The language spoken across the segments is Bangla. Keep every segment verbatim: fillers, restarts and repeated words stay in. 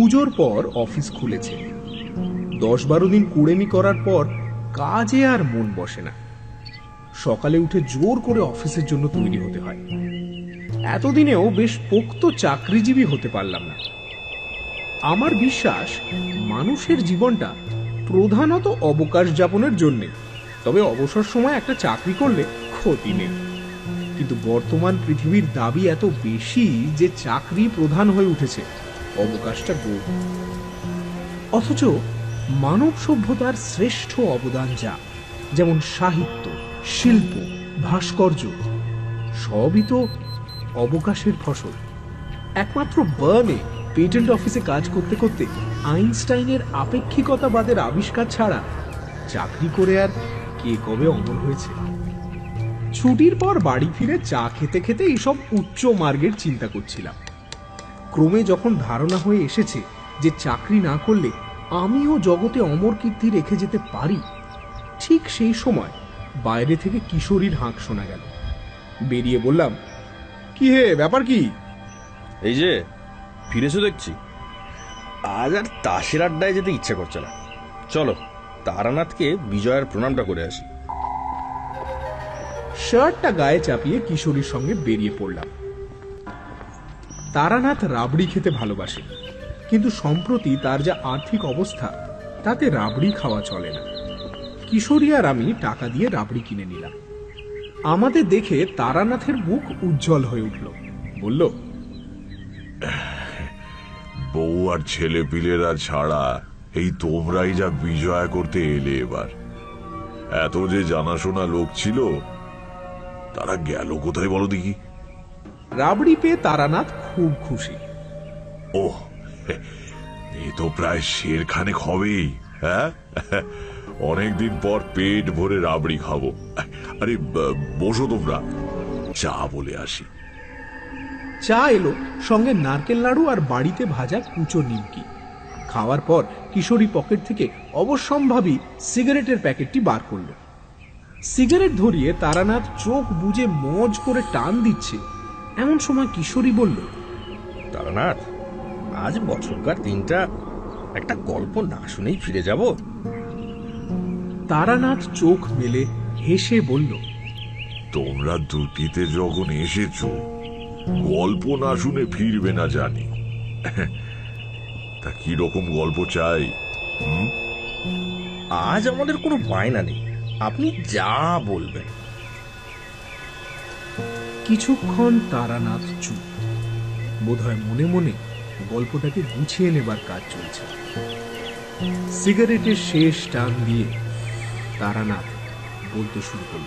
পুজোর পর অফিস খুলেছে। দশ বারো দিন কুড়েমি করার পর কাজে আর মন বসে না। সকালে উঠে জোর করে অফিসের জন্য তৈরি হতে হয়। এতদিনেও বেশ পোক্ত চাকরিজীবী হতে পারলাম না। আমার বিশ্বাস মানুষের জীবনটা প্রধানত অবকাশ যাপনের জন্যে, তবে অবসর সময় একটা চাকরি করলে ক্ষতি নেই। কিন্তু বর্তমান পৃথিবীর দাবি এত বেশি যে চাকরি প্রধান হয়ে উঠেছে, অবকাশটা গৌণ। অথচ মানব সভ্যতার শ্রেষ্ঠ অবদান যা, যেমন সাহিত্য, শিল্প, ভাস্কর্য, সবই তো অবকাশের ফসল। একমাত্র বার্নে পেটেন্ট অফিসে কাজ করতে করতে আইনস্টাইনের আপেক্ষিকতাবাদের আবিষ্কার ছাড়া চাকরি করে আর কে কবে অমর হয়েছে। ছুটির পর বাড়ি ফিরে চা খেতে খেতে এইসব উচ্চ মার্গের চিন্তা করছিলাম। ক্রমে যখন ধারণা হয়ে এসেছে যে চাকরি না করলে আমিও জগতে অমর কীর্তি রেখে যেতে পারি, ঠিক সেই সময় বাইরে থেকে কিশোরীর হাঁক শোনা গেল। বেরিয়ে বললাম, কি হে, ব্যাপার কি? এই যে ফিরেছো দেখছি, আজ আর তাসের আড্ডায় যেতে ইচ্ছে করছে না। চলো তারানাথকে বিজয়ের প্রণামটা করে আসি। শার্টটা গায়ে চাপিয়ে কিশোরীর সঙ্গে বেরিয়ে পড়লাম। তারানাথ রাবড়ি খেতে ভালোবাসে, কিন্তু সম্প্রতি তার যা আর্থিক অবস্থা তাতে রাবড়ি খাওয়া চলে না। কিশোরী আর আমি টাকা দিয়ে রাবড়ি কিনে নিলাম। আমাদের দেখে তারানাথের মুখ উজ্জ্বল হয়ে উঠল। বলল, বউ আর ছেলে পিলেরা ছাড়া এই তোমরাই যা বিজয় করতে এলে। এবার এত যে জানাশোনা লোক ছিল, তারা গেল কোথায় বলো দেখি? রাবড়ি পেয়ে তারানাথ খুব খুশি। ও, এ তো প্রায় শের খানেক হবেই। হ্যাঁ, অনেকদিন পর পেট ভরে রাবড়ি খাবো। আরে বসো তোমরা, চা বলে আসি। চা এলো, সঙ্গে নারকেল নাড়ু আর বাড়িতে ভাজা কুচো নিমকি। খাওয়ার পর কিশোরী পকেট থেকে অবশ্যম্ভাবী সিগারেটের প্যাকেটটি বার করল। সিগারেট ধরিয়ে তারানাথ চোখ বুজে মজ করে টান দিচ্ছে, এমন সময় কিশোরী বলল, তারানাথ, আজ বছরকার দিনটা একটা গল্প না শুনেই ফিরে যাব। তারানাথ চোখ মেলে হেসে বলল, তোমরা দুটিতে যখন এসেছো, গল্প না শুনে ফিরবে না জানি। তা কি রকম গল্প চাই? আজ আমাদের কোনো বায়না নেই, আপনি যা বলবেন। কিছুক্ষণ তারানাথ চুপ। বোধহয় মনে মনে গল্পটাকে গুছিয়ে নেবার কাজ চলছে। সিগারেটের শেষ টান দিয়ে তারানাথ বলতে শুরু করল,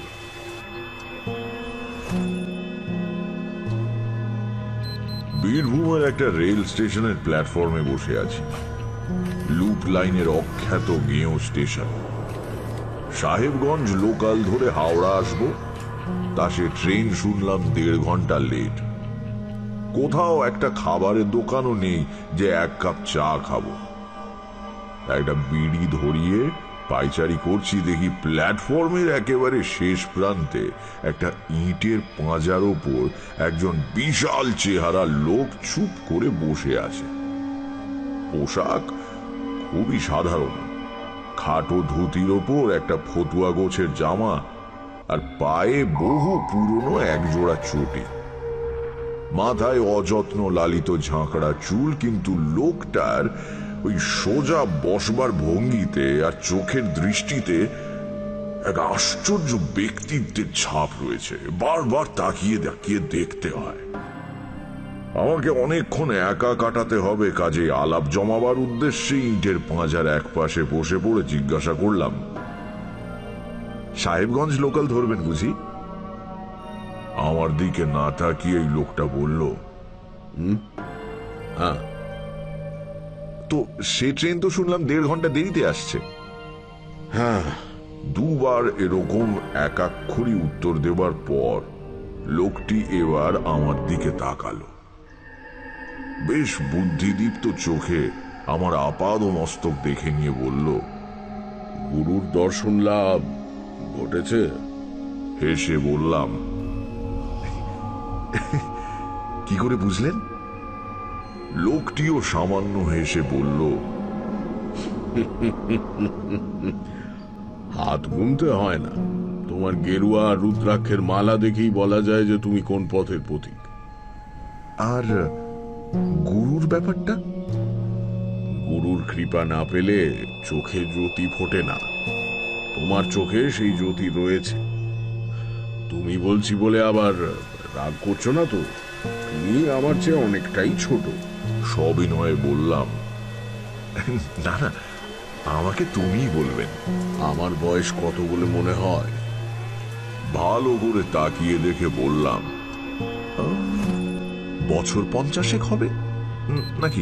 বীরভূমের একটা রেল স্টেশনের প্ল্যাটফর্মে বসে আছি। লুপ লাইনের অখ্যাত গেঁয়ো স্টেশন। সাহেবগঞ্জ লোকাল ধরে হাওড়া আসবো, তা সে ট্রেন শুনলাম দেড় ঘন্টা লেট। কোথাও একটা খাবারের দোকানও নেই যে এক কাপ চা খাবো। একটা বিড়ি ধরিয়ে পাইচারি করছি, দেখি প্ল্যাটফর্মের একেবারে শেষ প্রান্তে একটা ইটের পাঁজার ওপর একজন বিশাল চেহারা লোক চুপ করে বসে আছে। পোশাক খুবই সাধারণ, খাটো ধুতির ওপর একটা ফতুয়া গোছের জামা আর পায়ে বহু পুরনো একজোড়া চটি। মাথায় অযত্ন লালিত ঝাঁকড়া চুল, কিন্তু লোকটার ওই সোজা বসবার ভঙ্গিতে আর চোখের দৃষ্টিতে এক আশ্চর্য ব্যক্তিত্বের ছাপ রয়েছে। বারবার তাকিয়ে তাকিয়ে দেখতে হয়। আমাকে অনেকক্ষণ একা কাটাতে হবে, কাজে আলাপ জমাবার উদ্দেশ্যে ইটের পাঁজার এক পাশে বসে পড়ে জিজ্ঞাসা করলাম, সাহেবগঞ্জ লোকাল ধরবেন বুঝি? আমার দিকে না তাকিয়ে এই লোকটা বলল, হুম, হ্যাঁ। তো সে ট্রেন তো শুনলাম দেড় ঘন্টা দেরিতে আসছে। হ্যাঁ। দুবার এরকম একাক্ষরই উত্তর দেবার পর লোকটি এবার আমার দিকে তাকালো। বেশ বুদ্ধিদীপ্ত চোখে আমার আপাদ মস্তক দেখে নিয়ে বলল, গুরুর দর্শন লাভ ঘটেছে? হেসে বললাম, কি করে বুঝলেন? লোকটিও সামান্য হেসে বলল, হাত গুনতে হয় না, তোমার গেরুয়া আর রুদ্রাক্ষের মালা দেখেই বলা যায় যে তুমি কোন পথের পথিক। আর গুরুর ব্যাপারটা? গুরুর কৃপা না পেলে চোখে জ্যোতি ফোটে না। তোমার চোখে সেই জ্যোতি রয়েছে। তুমি বলছি বলে আবার রাগ করছো না তো? তুমি আমার চেয়ে অনেকটাই ছোট। সবিনয়ে বললাম, না না, আমাকে তুমিই বলবেন। আমার বয়স কত বলে মনে হয়? ভালো করে তাকিয়ে দেখে বললাম, বছর পঞ্চাশেক হবে নাকি?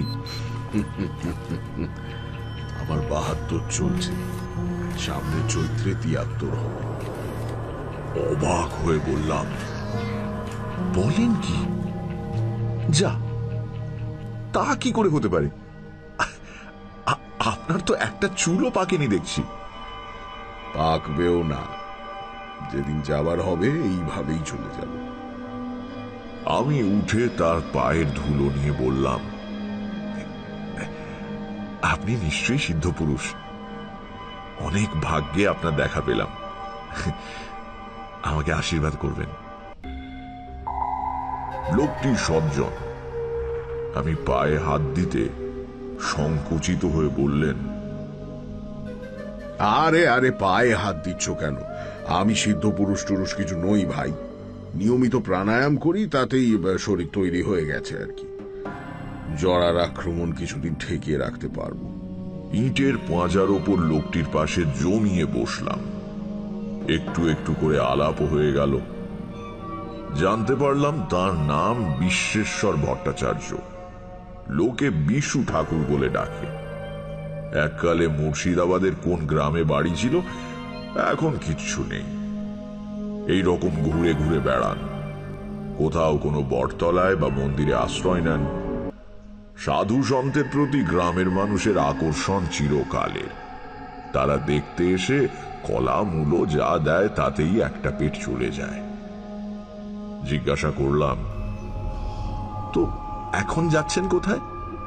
আমার বাহাত্তর চলছে, সামনে চৈত্রে তিয়াত্তর হবে। অবাক হয়ে বললাম, বলেন কি? যা, তা কি করে হতে পারে? আপনার তো একটা চুলও পাকেনি দেখছি। পাকবেও না, যেদিন যাবার হবে এইভাবেই চলে যাব। আমি উঠে তার পায়ের ধুলো নিয়ে বললাম, আপনি নিশ্চয়ই সিদ্ধ পুরুষ। অনেক ভাগ্যে আপনার দেখা পেলাম। আমাকে আশীর্বাদ করবেন। লোকটি সজ্জন। আমি পায়ে হাত দিতে সংকুচিত হয়ে বললেন, আরে আরে পায়ে হাত দিচ্ছ কেন? আমি সিদ্ধ পুরুষ টুরুষ কিছু নই ভাই। নিয়মিত প্রাণায়াম করি, তাতেই শরীর তৈরি হয়ে গেছে আর কি। জরার আক্রমণ কিছুদিন ঠেকিয়ে রাখতে পারবো। ইটের পাঁজার ওপর লোকটির পাশে জমিয়ে বসলাম। একটু একটু করে আলাপ হয়ে গেল। জানতে পারলাম তার নাম বিশ্বেশ্বর ভট্টাচার্য। লোকে বিশু ঠাকুর বলে ডাকে। এককালে মুর্শিদাবাদের কোন গ্রামে বাড়ি ছিল, এখন কিচ্ছু নেই। এই রকম ঘুরে ঘুরে বেড়ান। কোথাও কোনো বটতলায় বা মন্দিরে আশ্রয় নেন। সাধু সন্তের প্রতি গ্রামের মানুষের আকর্ষণ চিরকালের। তারা দেখতে এসে কলা মূলো যা দেয় তাতেই একটা পেট চলে যায়। জিজ্ঞাসা করলাম, তো এখন যাচ্ছেন কোথায়?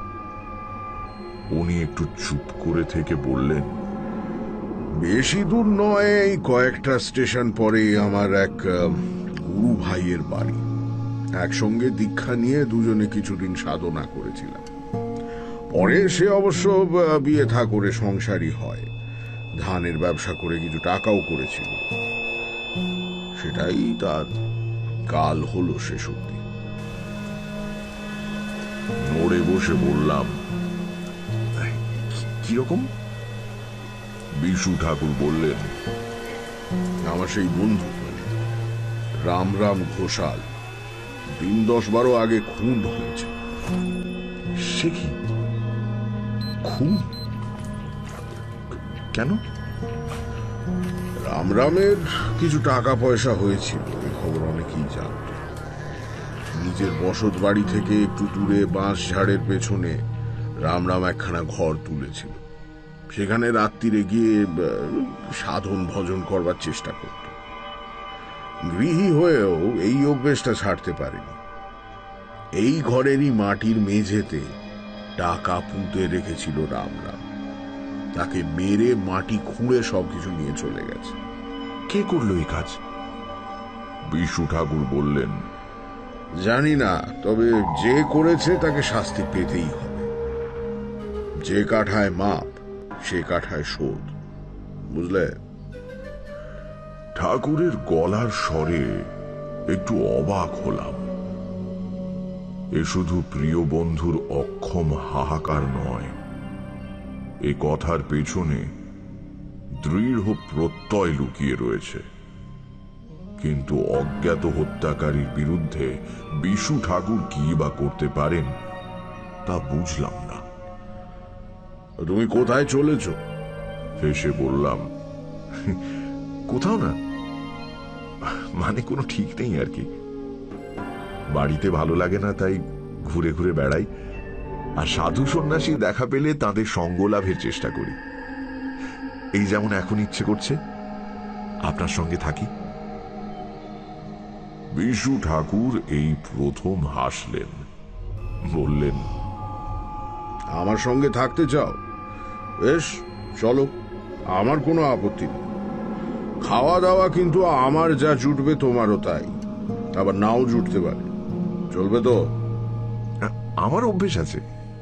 উনি একটু চুপ করে থেকে বললেন, বেশি দূর নয়, এই কয়েকটা স্টেশন পরে আমার এক গুরু ভাইয়ের বাড়ি। একসঙ্গে দীক্ষা নিয়ে দুজনে কিছুদিন সাধনা করেছিলাম। পরে সে অবশ্য বিয়ে থা করে সংসারী হয়। ধানের ব্যবসা করে কিছু টাকাও করেছিল। সেটাই তার কাল হলো শেষ অব্দি। নড়ে বসে বললাম, কিরকম? বিশু ঠাকুর বললেন, আমার সেই বন্ধু মানে রাম রাম ঘোষাল দিন দশ বারো আগে খুন হয়েছে। সে কি? খুন? কেন? রাম রামের কিছু টাকা পয়সা হয়েছিল, এই খবর অনেকেই জানত। নিজের বসত বাড়ি থেকে একটু দূরে বাঁশ ঝাড়ের পেছনে রাম রাম একখানা ঘর তুলেছিল। সেখানে রাত্রিরে গিয়ে সাধন ভজন করবার চেষ্টা করত। গৃহী হয়েও এই অভ্যেসটা ছাড়তে পারেনি। এই ঘরেরই মাটির মেঝেতে টাকা পুঁতে রেখেছিল রাম রাম। তাকে মেরে মাটি খুঁড়ে সবকিছু নিয়ে চলে গেছে। কে করলো এই কাজ? বিশু ঠাকুর বললেন, জানি না, তবে যে করেছে তাকে শাস্তি পেতেই হবে। যে কাঠায় মাপ, সে কাঠায় শোধ, বুঝলে? ঠাকুরের গলার স্বরে একটু অবাক হলাম। এ শুধু প্রিয় বন্ধুর অক্ষম হাহাকার নয়, এ কথার পেছনে দৃঢ় প্রত্যয় লুকিয়ে রয়েছে। কিন্তু অজ্ঞাত হত্যাকারীর বিরুদ্ধে বিশু ঠাকুর কি বা করতে পারেন তা বুঝলাম না। তুমি কোথায় চলেছ? হেসে বললাম, কোথাও না, মানে কোনো ঠিক নেই আর কি। বাড়িতে ভালো লাগে না, তাই ঘুরে ঘুরে বেড়াই। আর সাধু সন্ন্যাসী দেখা পেলে তাদের সঙ্গ লাভের চেষ্টা করি। এই যেমন এখন ইচ্ছে করছে আপনার সঙ্গে থাকি। বিশু ঠাকুর এই প্রথম হাসলেন। বললেন, আমার সঙ্গে থাকতে চাও? বেশ, চলো, আমার কোনো আপত্তি নেই। খাওয়া দাওয়া কিন্তু আমার যা জুটবে তোমারও তাই, আবার নাও জুটতে পারে। চলবে তো? আমার অভ্যেস আছে।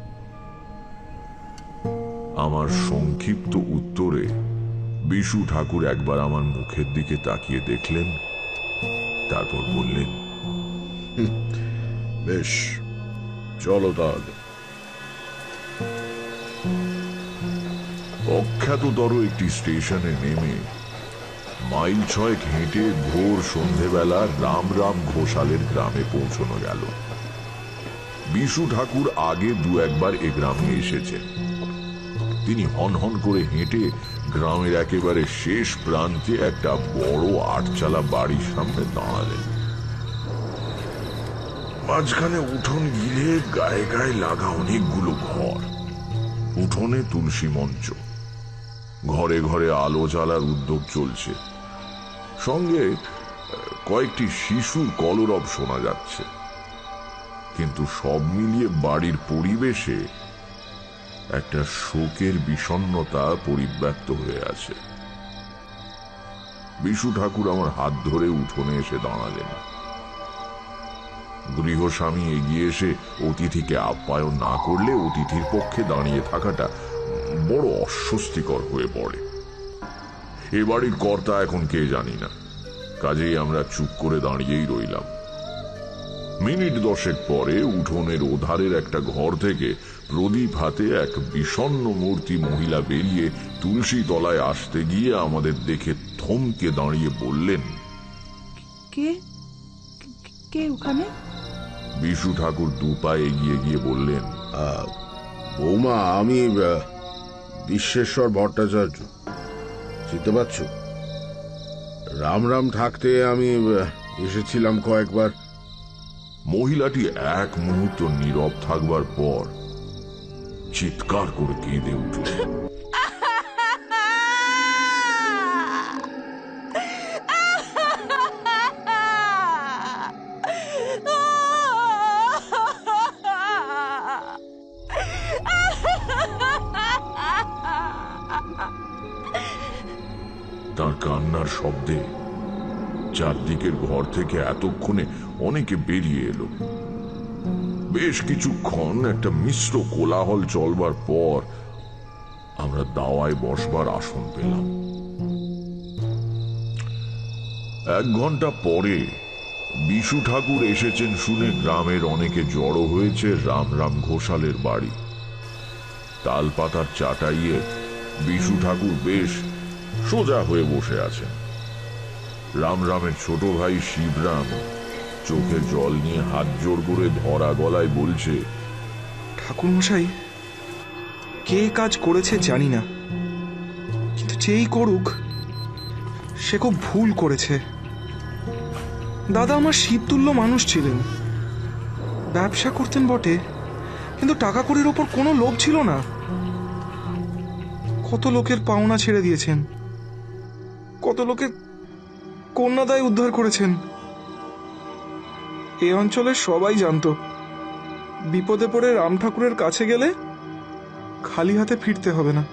আমার সংক্ষিপ্ত উত্তরে বিশু ঠাকুর একবার আমার মুখের দিকে তাকিয়ে দেখলেন, তারপর বললেন, বেশ, চলো তাহলে। অখ্যাততর একটি স্টেশনে নেমে মাইল ছয়েক হেঁটে ভোর সন্ধেবেলা রাম রাম ঘোষালের গ্রামে পৌঁছানো গেল। বিশু ঠাকুর আগে দু একবার এ গ্রামে এসেছেন। তিনি হন হন করে হেঁটে গ্রামের একেবারে শেষ প্রান্তে একটা বড় আটচালা বাড়ির সামনে দাঁড়ালেন। মাঝখানে উঠোন গিলে গায়ে গায়ে লাগা অনেকগুলো ঘর, উঠোনে তুলসী মঞ্চ, ঘরে ঘরে আলো জ্বালার উদ্যোগ চলছে, সঙ্গে কয়েকটি শিশুর কলরব শোনা যাচ্ছে। কিন্তু সব মিলিয়ে বাড়ির পরিবেশে একটা শোকের বিষণ্ণতা পরিব্যাপ্ত হয়ে আছে। বিশু ঠাকুর আমার হাত ধরে উঠোনে এসে দাঁড়ালেন। গৃহস্বামী এগিয়ে এসে অতিথিকে আপ্যায়ন না করলে অতিথির পক্ষে দাঁড়িয়ে থাকাটা বড় অস্বস্তিকর হয়ে পড়ে। এ বাড়ির কর্তা এখন কে জানি না, কাজেই আমরা চুপ করে দাঁড়িয়েই রইলাম। মিনিট দশেক পরে উঠোনের ওধারের একটা ঘর থেকে প্রদীপ হাতে এক বিষণ্ণ মূর্তি মহিলা বেরিয়ে তুলসী তলায় আসতে গিয়ে আমাদের দেখে থমকে দাঁড়িয়ে বললেন, কে কে ওখানে? বিশু ঠাকুর দু পা এগিয়ে গিয়ে বললেন, বৌমা, আমি বিশ্বেশ্বর ভট্টাচার্য, চিনতে পারছো? রাম রাম থাকতে আমি এসেছিলাম কয়েকবার। মহিলাটি এক মুহূর্ত নীরব থাকবার পর চিৎকার করে কেঁদে উঠল। তার কান্নার শব্দে চারদিকের ঘর থেকে এতক্ষণে অনেকে বেরিয়ে এলো। বেশ কিছুক্ষণ একটা মিশ্র কোলাহল চলবার পর আমরা দাওয়ায় বসবার আসন পেলাম। এক ঘন্টা পরে বিশু ঠাকুর এসেছেন শুনে গ্রামের অনেকে জড়ো হয়েছে রাম রাম ঘোষালের বাড়ি। তালপাতার চাটাইয়ে বিশু ঠাকুর বেশ সোজা হয়ে বসে আছেন। রাম রামের ছোট ভাই শিবরাম চোখে জল নিয়ে হাত জোড় করে ধরা গলায় বলছে, ঠাকুর মশাই, কে কাজ করেছে জানি না, কিন্তু যেই করুক সে খুব ভুল করেছে। দাদা আমার শিবতুল্য মানুষ ছিলেন, ব্যবসা করতেন বটে, কিন্তু টাকা কড়ির ওপর কোনো লোভ ছিল না। কত লোকের পাওনা ছেড়ে দিয়েছেন, কত লোকের কন্যাদায় উদ্ধার করেছেন। এই অঞ্চলের সবাই জানতো বিপদে পড়ে রাম ঠাকুরের কাছে গেলে খালি হাতে ফিরতে হবে না।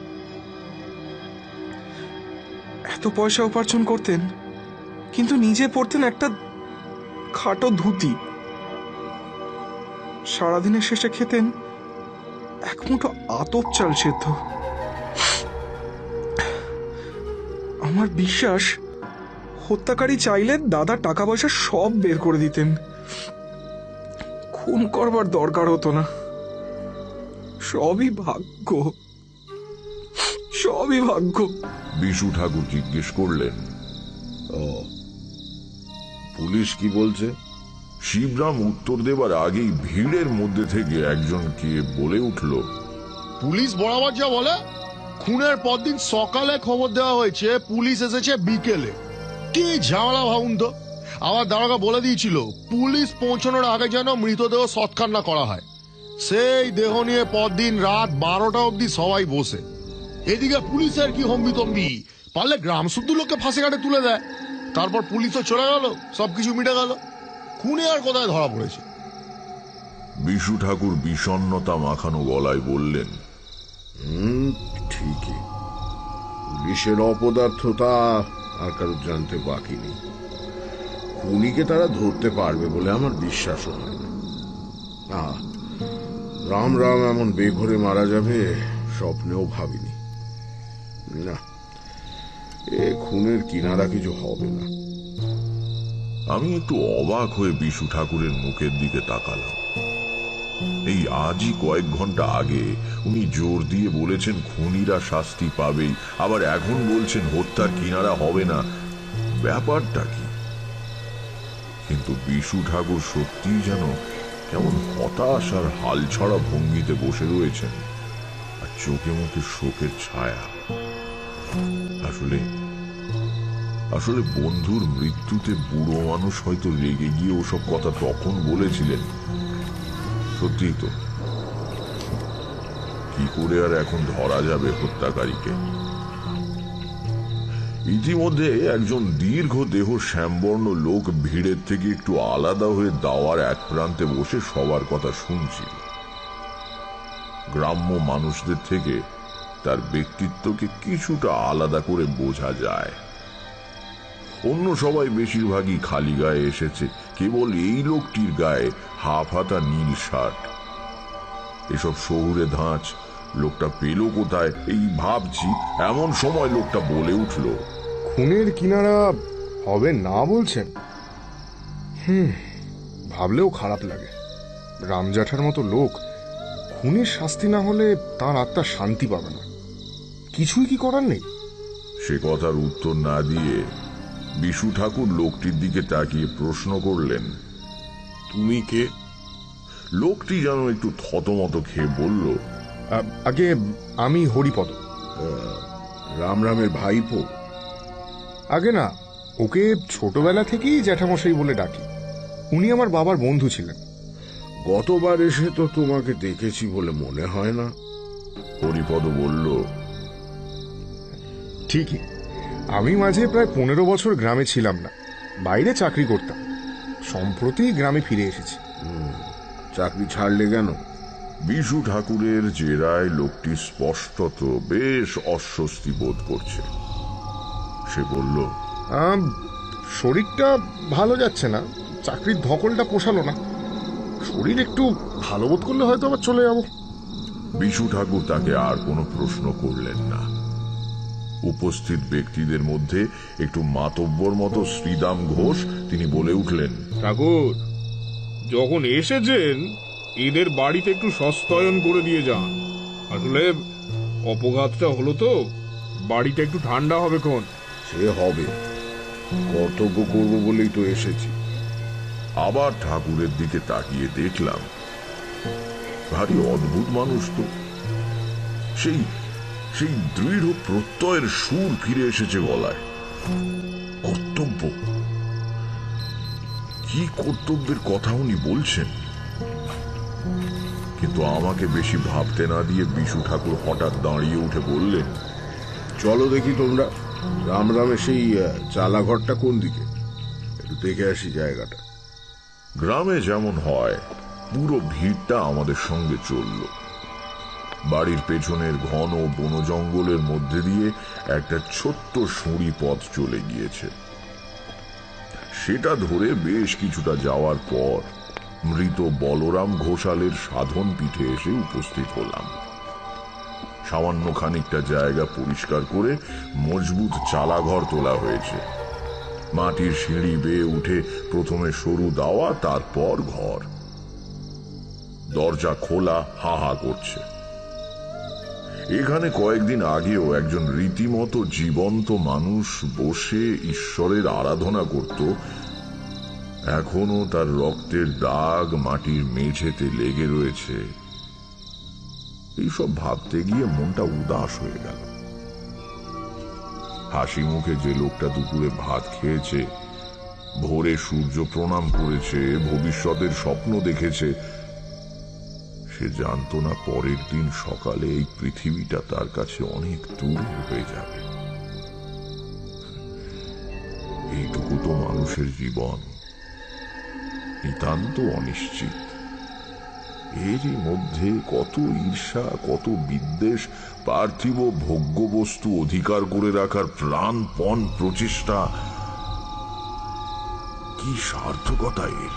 এত পয়সা উপার্জন করতেন, কিন্তু নিজে পড়তেন একটা খাটো ধুতি। সারাদিনের শেষে খেতেন এক মুঠো আতপ চাল সেদ্ধ। আমার বিশ্বাস হত্যাকারী চাইলে দাদা টাকা পয়সা সব বের করে দিতেন, খুন করবার দরকার হতো না। সবই ভাগ্য, সবই ভাগ্য। বিশু ঠাকুর জিজ্ঞেস করলেন, ও, পুলিশ কি বলছে? শিবরাম উত্তর দেবার আগেই ভিড়ের মধ্যে থেকে একজনকে বলে উঠল, পুলিশ বরাবর যা বলে, খুনের পরদিন সকালে খবর দেওয়া হয়েছে, পুলিশ এসেছে বিকেলে। কি ঝামেলা ভাবুন তো। আবার দারোগা বলে দিয়েছিল পুলিশ পৌঁছানোর আগে যেন মৃতদেহ সৎকার করা হয়। সেই দেহ নিয়ে পরদিন রাত বারোটা অব্দি সবাই বসে। এদিকে পুলিশের কি হম্বিতম্বি, পারলে গ্রাম শুদ্ধ লোককে ফাঁসি কাটে তুলে দেয়। তারপর পুলিশও চলে গেল, সবকিছু মিটে গেল। খুনে আর কোথায় ধরা পড়েছে? বিশু ঠাকুর বিষণ্ণতা মাখানো গলায় বললেন, হুম, ঠিকই। পুলিশের অপদার্থতা আর কারো জানতে বাকি নেই। খুনিকে তারা ধরতে পারবে বলে আমার বিশ্বাসও হয় না। আহ, রাম রাম এমন বেঘরে মারা যাবে স্বপ্নেও ভাবিনি। না, এ খুনের কিনারা কিছু হবে না। আমি একটু অবাক হয়ে বিশু ঠাকুরের মুখের দিকে তাকালাম। এই আজই কয়েক ঘন্টা আগে উনি জোর দিয়ে বলেছেন খুনিরা শাস্তি পাবেই, আবার এখন বলছেন হত্যার কিনারা হবে না। ব্যাপারটা কি? কিন্তু বিশু ঠাকুর সত্যিই যেন কেমন হতাশ আর হাল ছড়া ভঙ্গিতে বসে রয়েছেন, আর চোখে মুখে শোকের ছায়া। আসলে আসলে বন্ধুর মৃত্যুতে বুড়ো মানুষ হয়তো রেগে গিয়ে ওসব কথা তখন বলেছিলেন। সত্যি তো, কি করে আর এখন ধরা যাবে হত্যাকারীকে? ইতিমধ্যে একজন দীর্ঘ দেহ শ্যামবর্ণ লোক ভিড়ের থেকে একটু আলাদা হয়ে দাওয়ার এক প্রান্তে বসে সবার কথা শুনছিল। গ্রাম্য মানুষদের থেকে তার ব্যক্তিত্বকে কিছুটা আলাদা করে বোঝা যায়। অন্য সবাই বেশিরভাগই খালি গায়ে এসেছে, কেবল এই লোকটির গায়ে হাফ হাতা নীল শার্ট। এসব শহুরে ধাঁচ লোকটা পেল কোথায় এই ভাবছি, এমন সময় লোকটা বলে উঠল, খুনের কিনারা হবে না বলছেন? হুম, ভাবলেও খারাপ লাগে। রামজাঠার মতো লোক খুনের শাস্তি না হলে তার আত্মা শান্তি পাবে না। কিছুই কি করার নেই? সে কথার উত্তর না দিয়ে বিশু ঠাকুর লোকটির দিকে তাকিয়ে প্রশ্ন করলেন, তুমি কে? লোকটি যেন একটু থতমত খেয়ে বলল, আগে আমি হরিপদ। রাম রামের ভাইপো? আগে না, ওকে ছোটবেলা থেকেই জ্যাঠামশাই বলে ডাকি। উনি আমার বাবার বন্ধু ছিলেন। গতবার এসে তো তোমাকে দেখেছি বলে মনে হয় না। হরিপদ বলল, ঠিকই, আমি মাঝে প্রায় পনেরো বছর গ্রামে ছিলাম না, বাইরে চাকরি করতাম। সম্প্রতি গ্রামে ফিরে এসেছি। চাকরি ছাড়লে কেন? বিশু ঠাকুরের জেরায় লোকটি স্পষ্টত বেশ অস্বস্তি বোধ করছে। সে বলল, শরীরটা ভালো যাচ্ছে না, চাকরির ধকলটা পোষালো না। শরীর একটু ভালো বোধ করলে হয়তো আবার চলে যাব। বিশু ঠাকুর তাকে আর কোনো প্রশ্ন করলেন না। উপস্থিত ব্যক্তিদের মধ্যে একটু মাতব্বর মতো শ্রীদাম ঘোষ, তিনি বলে উঠলেন, ঠাকুর, যখন এসেছেন এদের বাড়িতে একটু সস্তায়ন করে দিয়ে যান। আসলে অপঘাতটা হলো তো, বাড়িটা একটু ঠান্ডা হবে কোন। সে হবে, কর্তব্য করবো বলেই তো এসেছি। আবার ঠাকুরের দিকে তাকিয়ে দেখলাম, ভারী অদ্ভুত মানুষ তো। সেই সেই দৃঢ় প্রত্যয়ের সুর ফিরে এসেছে গলায়। কর্তব্য, কি কর্তব্যের কথা উনি বলছেন? কিন্তু আমাকে বেশি ভাবতে না দিয়ে বিশু ঠাকুর হঠাৎ দাঁড়িয়ে উঠে বললেন, চলো দেখি তোমরা, রাম রামের সেই চালাঘরটা কোন দিকে, একটু দেখে আসি জায়গাটা। গ্রামে যেমন হয় পুরো ভিড়টা আমাদের সঙ্গে চলল। বাড়ির পেছনের ঘন বন জঙ্গলের মধ্যে দিয়ে একটা ছোট্ট সুঁড়ি পথ চলে গিয়েছে। সেটা ধরে বেশ কিছুটা যাওয়ার পর মৃত বলরাম ঘোষালের সাধন পীঠে এসে উপস্থিত হলাম। সামান্য খানিকটা জায়গা পরিষ্কার করে মজবুত চালাঘর তোলা হয়েছে। মাটির সিঁড়ি বেয়ে উঠে প্রথমে সরু দাওয়া, তারপর ঘর। দরজা খোলা, হা হা করছে। এখানে কয়েকদিন আগেও একজন রীতিমতো জীবন্ত মানুষ বসে ঈশ্বরের আরাধনা করত। এখনো তার রক্তের দাগ মাটির মেঝেতে লেগে রয়েছে। এইসব ভাবতে গিয়ে মনটা উদাস হয়ে গেল। হাসি মুখে যে লোকটা দুপুরে ভাত খেয়েছে, ভোরে সূর্য প্রণাম করেছে, ভবিষ্যতের স্বপ্ন দেখেছে, সে জানতো না পরের দিন সকালে এই পৃথিবীটা তার কাছে অনেক দূরে হয়ে যাবে। এইটুকু তো মানুষের জীবন, নিতান্ত অনিশ্চিত। এরই মধ্যে কত ঈর্ষা, কত বিদ্বেষ, পার্থিব ভোগ্য বস্তু অধিকার করে রাখার প্রাণপণ প্রচেষ্টা, কি সার্থকতা এর!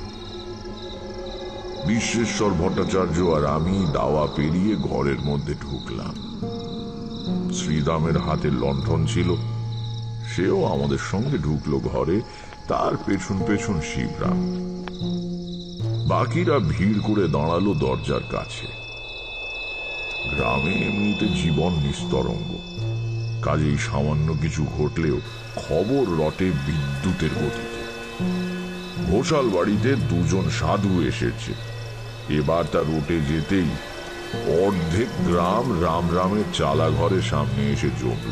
বিশ্বেশ্বর ভট্টাচার্য আর আমি দাওয়া পেরিয়ে ঘরের মধ্যে ঢুকলাম। শ্রীরামের হাতে লণ্ঠন ছিল, সেও আমাদের সঙ্গে ঢুকলো ঘরে, তার পেছন পেছন শিবরাম। বাকিরা ভিড় করে দাঁড়ালো দরজার কাছে। গ্রামে এমনিতে জীবন নিস্তরঙ্গ, কাজেই সামান্য কিছু ঘটলেও খবর রটে বিদ্যুতের গতিতে। ঘোষাল বাড়িতে দুজন সাধু এসেছে, এবার তা রটে যেতেই অর্ধেক গ্রাম রাম রামের চালা ঘরের সামনে এসে জমল।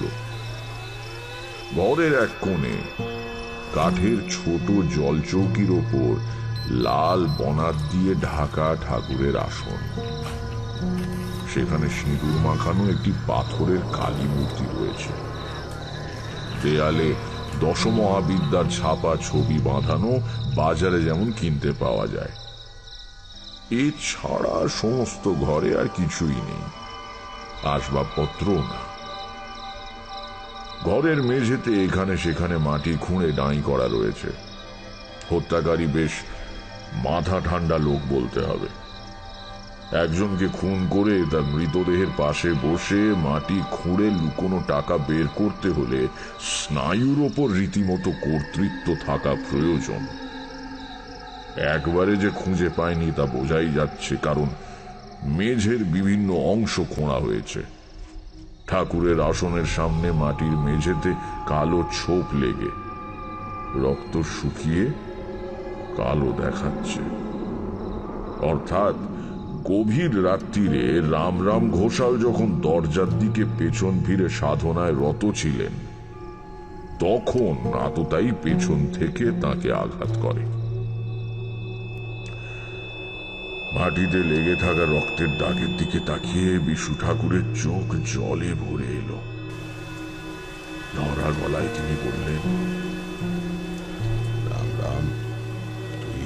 ঘরের এক কোণে কাঠের ছোট জলচৌকির ওপর লাল বনাত দিয়ে ঢাকা ঠাকুরের আসন। সেখানে সিঁদুর মাখানো একটি পাথরের কালী মূর্তি রয়েছে। দেয়ালে দশমহাবিদ্যার ছাপা ছবি বাঁধানো, বাজারে যেমন কিনতে পাওয়া যায়। এছাড়া সমস্ত ঘরে আর কিছুই নেই, আসবাবপত্রও না। ঘরের মেঝেতে এখানে সেখানে মাটি খুঁড়ে ডাঁই করা রয়েছে। হত্যাকারী বেশ মাথা ঠান্ডা লোক বলতে হবে। একজনকে খুন করে তার মৃতদেহের পাশে বসে মাটি খুঁড়ে লুকোনো টাকা বের করতে হলে স্নায়ুর ওপর রীতিমতো কর্তৃত্ব থাকা প্রয়োজন। একবারে যে খুঁজে পায়নি তা বোঝাই যাচ্ছে, কারণ মেঝের বিভিন্ন অংশ খোঁড়া হয়েছে। ঠাকুরের আসনের সামনে মাটির মেঝেতে কালো ছোপ লেগে রক্ত শুকিয়ে কালো দেখাচ্ছে। অর্থাৎ গভীর রাত্রিরে রাম রাম ঘোষাল যখন দরজার দিকে পেছন ফিরে সাধনায় রত ছিলেন, তখন আততায়ী পেছন থেকে তাকে আঘাত করে। মাটিতে লেগে থাকা রক্তের দাগের দিকে তাকিয়ে বিশু ঠাকুরের চোখ জলে ভরে এলো। ধরা গলায় তিনি বললেন, রাম রাম, তুই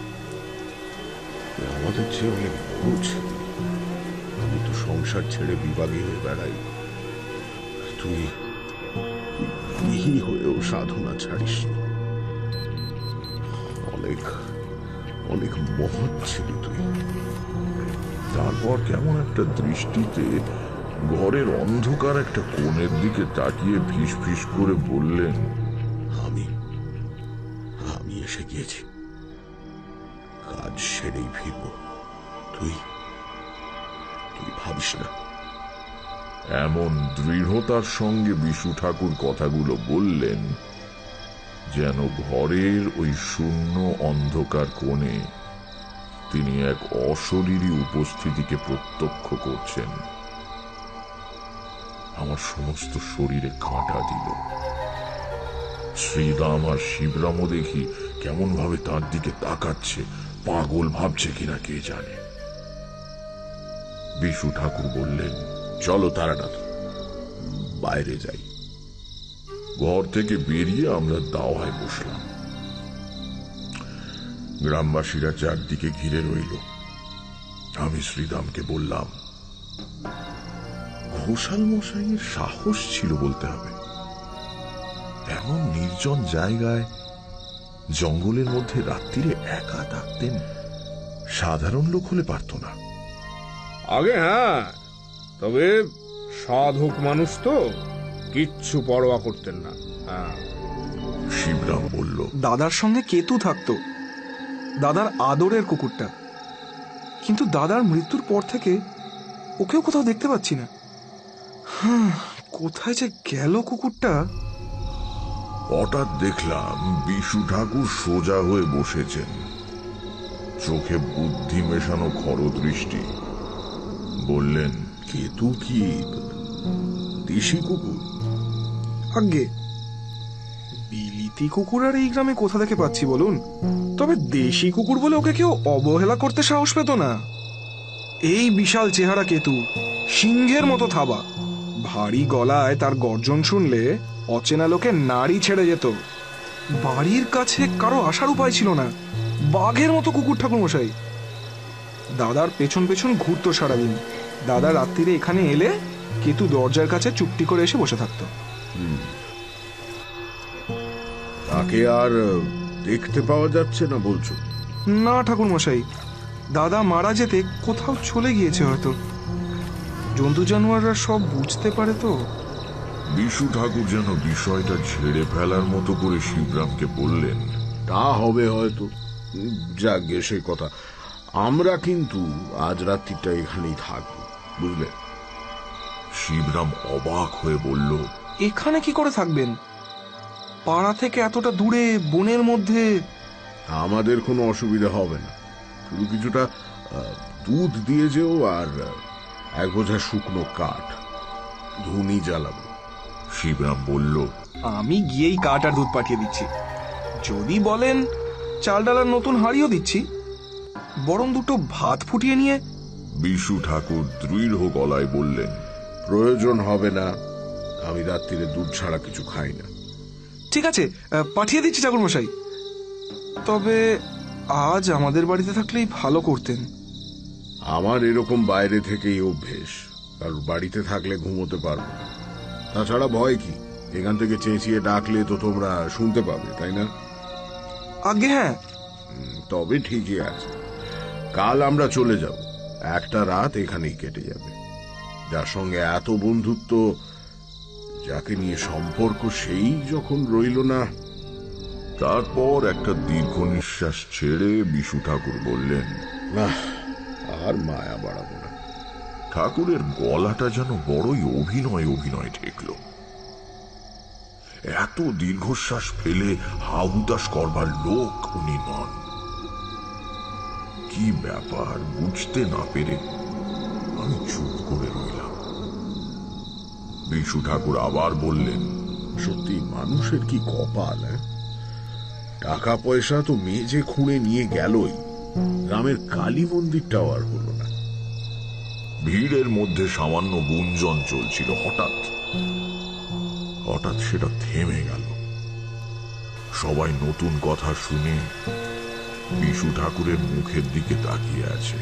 আমাদের চেয়ে অনেক বড় ছিলি। আমি তো সংসার ছেড়ে বিভাগী হয়ে বেড়াই, তুই বিহি হয়েও সাধনা ছাড়িস। অনেক অনেক মহৎ ছিলি তুই। তারপর কেমন একটা দৃষ্টিতে ঘরের অন্ধকার একটা কোণের দিকে তাকিয়ে ফিস ফিস করে বললেন, আমি আমি এসে গিয়েছি, কাজ সেরেই ফিরব। তুই তুই ভাবিস না। এমন দৃঢ়তার সঙ্গে বিশু ঠাকুর কথাগুলো বললেন যেন ঘরের ওই শূন্য অন্ধকার কোণে তিনি এক অশরীরী উপস্থিতিকে প্রত্যক্ষ করছেন। আমার সমস্ত শরীরে কাঁটা দিল। শ্রীরাম আর শিবরামও দেখি কেমন ভাবে তার দিকে তাকাচ্ছে, পাগল ভাবছে কিনা কে জানে। বিশু ঠাকুর বললেন, চলো তারানাথ, বাইরে যাই। ঘর থেকে বেরিয়ে আমরা দাওয়ায় বসলাম। গ্রামবাসীরা চারদিকে ঘিরে রইল। আমি শ্রীরামকে বললাম, ঘোষাল মশাইয়ের সাহস ছিল বলতে হবে। এমন নির্জন জায়গায় জঙ্গলের মধ্যে রাত্রিরে একা থাকতেন, সাধারণ লোক হলে পারত না। আগে হ্যাঁ, তবে সাধক মানুষ তো কিচ্ছু পরোয়া করতেন না। হ্যাঁ। শিবরাম বলল, দাদার সঙ্গে কেতু থাকতো, দাদার আদরের কুকুরটা। কিন্তু দাদার মৃত্যুর পর থেকে ওকেও কোথাও দেখতে পাচ্ছি না। হ্যাঁ, কোথায় যে গেল কুকুরটা। হঠাৎ দেখলাম বিশু ঠাকুর সোজা হয়ে বসেছেন, চোখে বুদ্ধি মেশানো খরদৃষ্টি। বললেন, কেতু কি দেশি কুকুর? আগে বিলিতি কুকুর আর এই গ্রামে কোথা থেকে পাচ্ছি বলুন? তবে দেশি কুকুর বলে ওকে কেউ অবহেলা করতে সাহস পেত না। এই বিশাল চেহারা কেতু, সিংহের মতো থাবা, ভারী গলায় তার গর্জন শুনলে অচেনা লোকে নাড়ি ছেড়ে যেত। বাড়ির কাছে কারো আসার উপায় ছিল না, বাঘের মতো কুকুর ঠাকুর মশাই। দাদার পেছন পেছন ঘুরতো সারাদিন। দাদা রাত্রিরে এখানে এলে কেতু দরজার কাছে চুপটি করে এসে বসে থাকতো। তাকে আর দেখতে পাওয়া যাচ্ছে না বলছো? না ঠাকুর মশাই, দাদা মারা যেতে কোথাও চলে গিয়েছে হয়তো। জন্তু জানোয়াররা সব বুঝতে পারে তো। বিশু ঠাকুর যেন বিষয়টা ছেড়ে ফেলার মতো করে শিবরামকে বললেন, তা হবে হয়তো, যাক গে সেই কথা। আমরা কিন্তু আজ রাত্রিটা এখানেই থাকবো, বুঝলে? শিবরাম অবাক হয়ে বলল, এখানে কি করে থাকবেন? পাড়া থেকে এতটা দূরে বনের মধ্যে। আমাদের কোনো অসুবিধা হবে না, শুধু কিছুটা আহ, দুধ দিয়ে যেও আর এক বোঝা শুকনো কাঠ, ধুনি জ্বালাবো। শিবরাম বলল, আমি গিয়েই কাঠ আর দুধ পাঠিয়ে দিচ্ছি। যদি বলেন চাল ডালার নতুন হাড়িও দিচ্ছি, বরং দুটো ভাত ফুটিয়ে নিয়ে। বিশু ঠাকুর দৃঢ় গলায় বললেন, প্রয়োজন হবে না, আমি রাত্রিরে দুধ ছাড়া কিছু খাই না। ঠিক আছে, পাঠিয়ে দিচ্ছি ঠাকুর মশাই। তবে আজ আমাদের বাড়িতে থাকলেই ভালো করতেন। আমার এরকম বাইরে থেকেই অভ্যেস, কারণ বাড়িতে থাকলে ঘুমোতে পারবো না। তাছাড়া ভয় কি, এখান থেকে চেঁচিয়ে ডাকলে তো তোমরা শুনতে পাবে, তাই না? আগে হ্যাঁ। তবে ঠিকই আছে, কাল আমরা চলে যাব, একটা রাত এখানেই কেটে যাবে। যার সঙ্গে এত বন্ধুত্ব, যাকে নিয়ে সম্পর্ক, সেই যখন রইল না। তারপর একটা দীর্ঘ নিঃশ্বাস ছেড়ে বিশু ঠাকুর বললেন, না, আর মায়া বাড়াবো না। ঠাকুরের গলাটা যেন বড়ই অভিনয় অভিনয় ঠেকল। এত দীর্ঘশ্বাস ফেলে হাহুতাশ করবার লোক উনি নন। কি ব্যাপার বুঝতে না পেরে আমি চুপ করে রইলাম। বিশু ঠাকুর আবার বললেন, সত্যি মানুষের কি কপাল! টাকা পয়সা তো মেজে খুঁড়ে নিয়ে গেলই, গ্রামের কালী মন্দিরটাও আর হলো না। ভিড়ের মধ্যে সামান্য গুঞ্জন চলছিল, হঠাৎ হঠাৎ সেটা থেমে গেল। সবাই নতুন কথা শুনে বিশু ঠাকুরের মুখের দিকে তাকিয়ে আছে।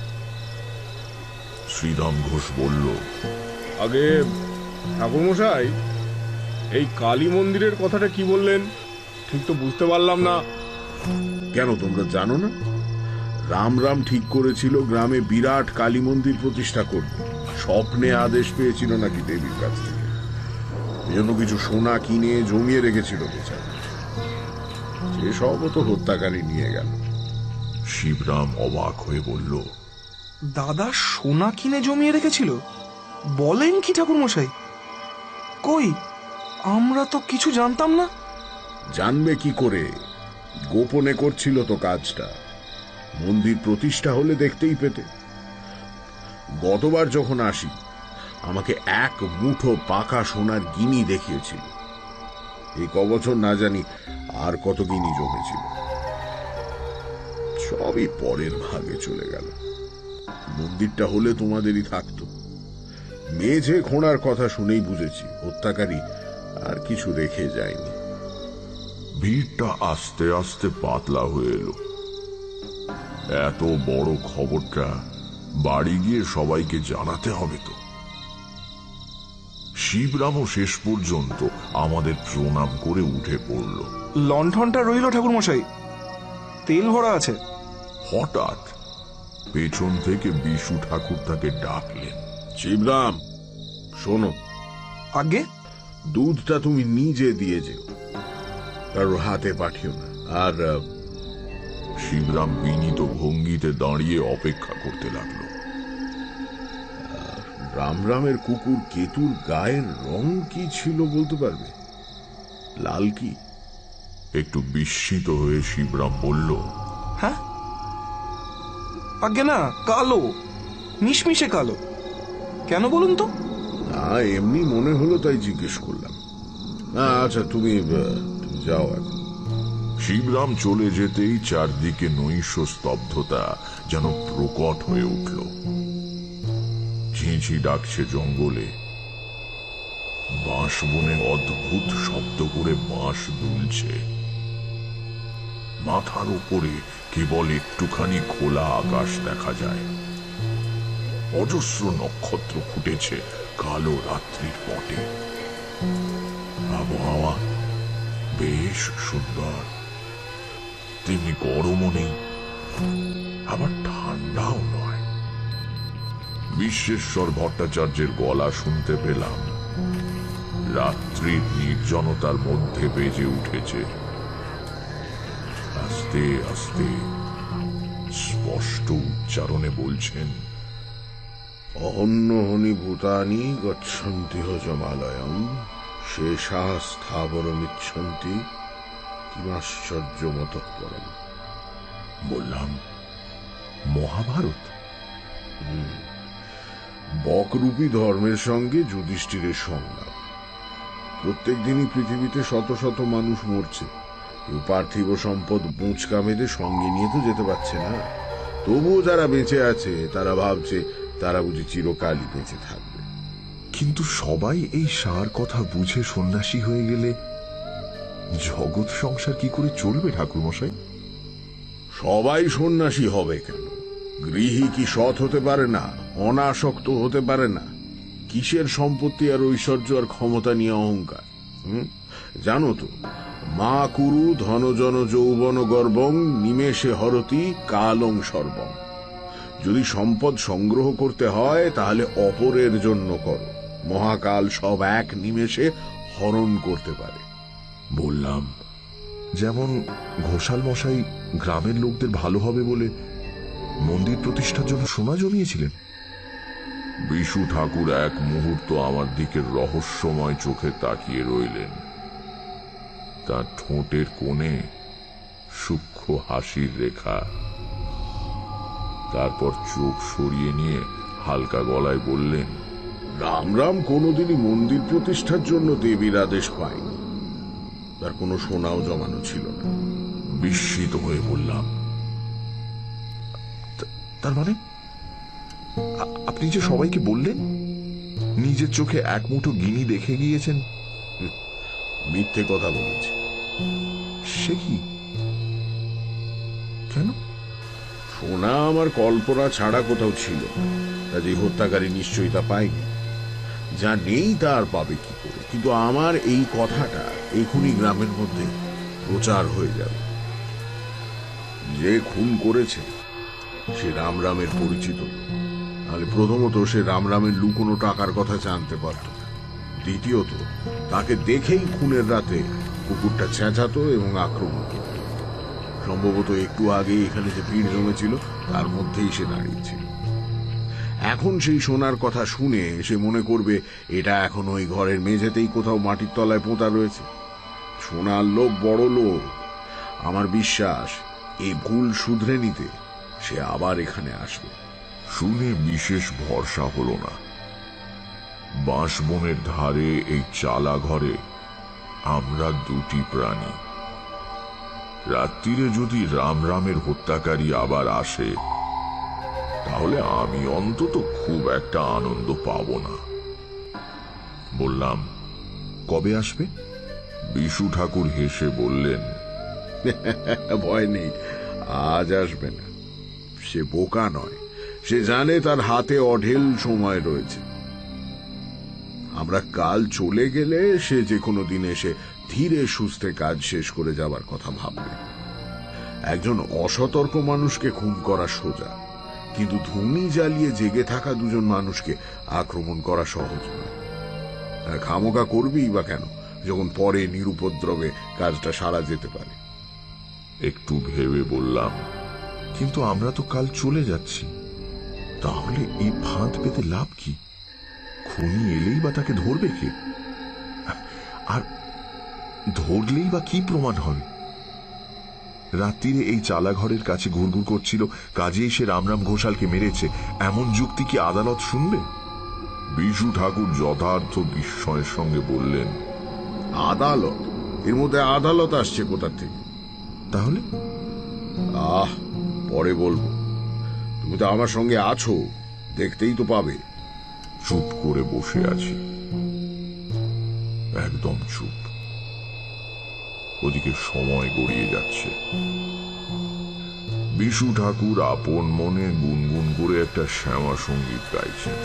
শ্রীরাম ঘোষ বলল, আগে ঠাকুরমশাই, এই কালী মন্দিরের কথাটা কি বললেন? ঠিক তো বুঝতে পারলাম না। কেন, তোমরা জানো না? রাম রাম ঠিক করেছিল গ্রামে বিরাট কালী মন্দির প্রতিষ্ঠা করবে। স্বপ্নে আদেশ পেয়েছিল নাকি দেবীর কাছ থেকে, এজন্য কিছু সোনা কিনে জমিয়ে রেখেছিল বেচারা। সে সব তো হত্যাকারী নিয়ে গেল। শিবরাম অবাক হয়ে বলল, দাদা সোনা কিনে জমিয়ে রেখেছিল? বলেন কি ঠাকুর মশাই? কই, আমরা তো কিছু জানতাম না। জানবে কি করে, গোপনে করছিল তো কাজটা। মন্দির প্রতিষ্ঠা হলে দেখতেই পেতে। গতবার যখন আসি, আমাকে এক মুঠো পাকা সোনার গিনি দেখিয়েছিল। এই কবছর না জানি আর কত গিনি জমেছিল। সবই পরের ভাগে চলে গেল। মন্দিরটা হলে তোমাদেরই থাকতো। মেঝে খোঁড়ার কথা শুনেই বুঝেছি হত্যাকারী আর কিছু রেখে যায়নি। ভিড়টা আস্তে আস্তে পাতলা হয়ে এলো। এত বড় খবরটা বাড়ি গিয়ে সবাইকে জানাতে হবে তো। শিবরামও শেষ পর্যন্ত আমাদের প্রণাম করে উঠে পড়ল। লণ্ঠনটা রইল ঠাকুর মশাই, তেল ভরা আছে। হঠাৎ পেছন থেকে বিশু ঠাকুর তাকে ডাকলেন, শিবরাম, শোনো। আগে দুধটা তুমি নিজে দিয়ে যেও, কারোর হাতে পাঠিও না। আর শিবরাম বিনীত ভঙ্গিতে দাঁড়িয়ে অপেক্ষা করতে লাগলো। রাম রামের কুকুর কেতুর গায়ের রং কি ছিল বলতে পারবে? লাল কি? একটু বিস্মিত হয়ে শিবরাম বলল, হ্যাঁ, আগে না, কালো, মিশমিশে কালো। কেন বলুন তো? না, এমনি মনে হলো তাই জিজ্ঞেস করলাম। আচ্ছা, তুমি তুমি যাও এখন। শিবরাম চলে যেতেই চারদিকে নৈশ স্তব্ধতা যেন প্রকট হয়ে উঠল। ঝিঁঝি ডাকছে জঙ্গলে, বাঁশ বনে অদ্ভুত শব্দ করে বাঁশ দুলছে। মাথার উপরে কেবল একটুখানি খোলা আকাশ দেখা যায়। অজস্র নক্ষত্র ফুটেছে কালো রাত্রির পটে। আবহাওয়া বেশ সুন্দর, তেমনি গরমও নেই, আবার ঠান্ডাও নয়। বিশ্বেশ্বর ভট্টাচার্যের গলা শুনতে পেলাম রাত্রির নির্জনতার মধ্যে বেজে উঠেছে। আস্তে আস্তে স্পষ্ট উচ্চারণে বলছেন, অহন্যহনি ভূতানি গচ্ছন্তি যমালয়ম শেষা স্থাবরমিচ্ছন্তি কিমাশ্চর্যমতঃ পরম। বললাম, মহাভারত? বকরূপী ধর্মের সঙ্গে যুধিষ্ঠিরের সংলাপ। প্রত্যেক দিনই পৃথিবীতে শত শত মানুষ মরছে, কেউ পার্থিব সম্পদ বোঁচকা মেরে সঙ্গে নিয়ে তো যেতে পারছে না। তবুও যারা বেঁচে আছে তারা ভাবছে তারা বুঝি চিরকালই বেঁচে থাকবে। কিন্তু সবাই এই সার কথা বুঝে সন্ন্যাসী হয়ে গেলে জগৎ সংসার কি করে চলবে ঠাকুরমশাই? সবাই সন্ন্যাসী হবে কেন? গৃহী কি সৎ হতে পারে না, অনাসক্ত হতে পারে না? কিসের সম্পত্তি আর ঐশ্বর্য আর ক্ষমতা নিয়ে অহংকার? হুম, জানো তো, মা কুরু ধনজন যৌবন গর্বং নিমেষে হরতি কালং সর্বং। যদি সম্পদ সংগ্রহ করতে হয় তাহলে অপরের জন্য করো, মহাকাল সব এক নিমেষে হরণ করতে পারে। বললাম, যেমন ঘোষাল মশাই গ্রামের লোকদের ভালো হবে বলে মন্দির প্রতিষ্ঠার জন্য সোনা জমিয়েছিলেন। বিশু ঠাকুর এক মুহূর্ত আমার দিকে রহস্যময় চোখে তাকিয়ে রইলেন। তার ঠোঁটের কোণে সূক্ষ্ম হাসির রেখা। তারপর চোখ সরিয়ে নিয়ে হালকা গলায় বললেন, রাম রাম কোনোদিনই মন্দির প্রতিষ্ঠার জন্য দেবীর আদেশ পায়নি, তার কোনো সোনাও জমানো ছিল না। বিস্মিত হয়ে বললাম, তার মানে আপনি যে সবাইকে বললেন নিজের চোখে এক মুঠো গিনি দেখে গিয়েছেন? মিথ্যে কথা বলেছি। সে কি? কেন? সোনা আমার কল্পনা ছাড়া কোথাও ছিল, কাজে হত্যাকারী নিশ্চয়ই তা পায়নি। যা নেই তা আর পাবে কি করে? কিন্তু আমার এই কথাটা এখনই গ্রামের মধ্যে প্রচার হয়ে যাবে। যে খুন করেছে সে রাম রামের পরিচিত, তাহলে প্রথমত সে রাম রামের লুকোনো টাকার কথা জানতে পারত না। দ্বিতীয়ত, তাকে দেখেই খুনের রাতে কুকুরটা চেঁচাতো এবং আক্রমণ করত। সম্ভবত একটু আগে এখানে যে ভিড় জমেছিল তার মধ্যেই সে দাঁড়িয়েছিল। এখন সেই সোনার কথা শুনে সে মনে করবে এটা এখন ওই ঘরের মেঝেতেই কোথাও মাটির তলায় পোঁতা রয়েছে। সোনার লোভ বড় লোভ। আমার বিশ্বাস এই ভুল শুধরে নিতে সে আবার এখানে আসবে। শুনে বিশেষ ভরসা হলো না। বাঁশবনের ধারে এই চালা ঘরে আমরা দুটি প্রাণী। রাত্রিরে যদি রাম রামের হত্যাকারী আবার আসে তাহলে আমি অন্তত খুব একটা আনন্দ পাব না। বললাম, কবে আসবে? বিশু ঠাকুর হেসে বললেন, ভয় নেই, আজ আসবে না। সে বোকা নয়, সে জানে তার হাতে অঢেল সময় রয়েছে। আমরা কাল চলে গেলে সে যে কোনো দিন এসে ধীরে সুস্থে কাজ শেষ করে যাবার কথা ভাববে। একজন অসতর্ক মানুষকে খুন করা সোজা, কিন্তু ধুনি জ্বালিয়ে জেগে থাকা দুজন মানুষকে আক্রমণ করা সহজ নয়। খামোকা করবেই বা কেন, যখন পরে নিরুপদ্রবে কাজটা সারা যেতে পারে। একটু ভেবে বললাম, কিন্তু আমরা তো কাল চলে যাচ্ছি, তাহলে এই ফাঁদ পেতে লাভ কি? খুনি এলেই বা তাকে ধরবে কে? আর ধরলেই বা কি প্রমাণ হবে? রাত্রিরে এই চালা ঘরের কাছে ঘুরঘুর করছিল, কাজেই সে রামরাম ঘোষালকে মেরেছে, এমন যুক্তি কি আদালত শুনবে? বিশু ঠাকুর যথার্থ বিস্ময়ের সঙ্গে বললেন, আদালত? এর মধ্যে আদালত আসছে কোথা থেকে? তাহলে? আহ, পরে বলবো। তুমি তো আমার সঙ্গে আছো, দেখতেই তো পাবে। চুপ করে বসে আছি, একদম চুপ। ওদিকে সময় গড়িয়ে যাচ্ছে। বিশু ঠাকুর আপন মনে গুনগুন করে একটা শ্যামা সঙ্গীত গাইছেন।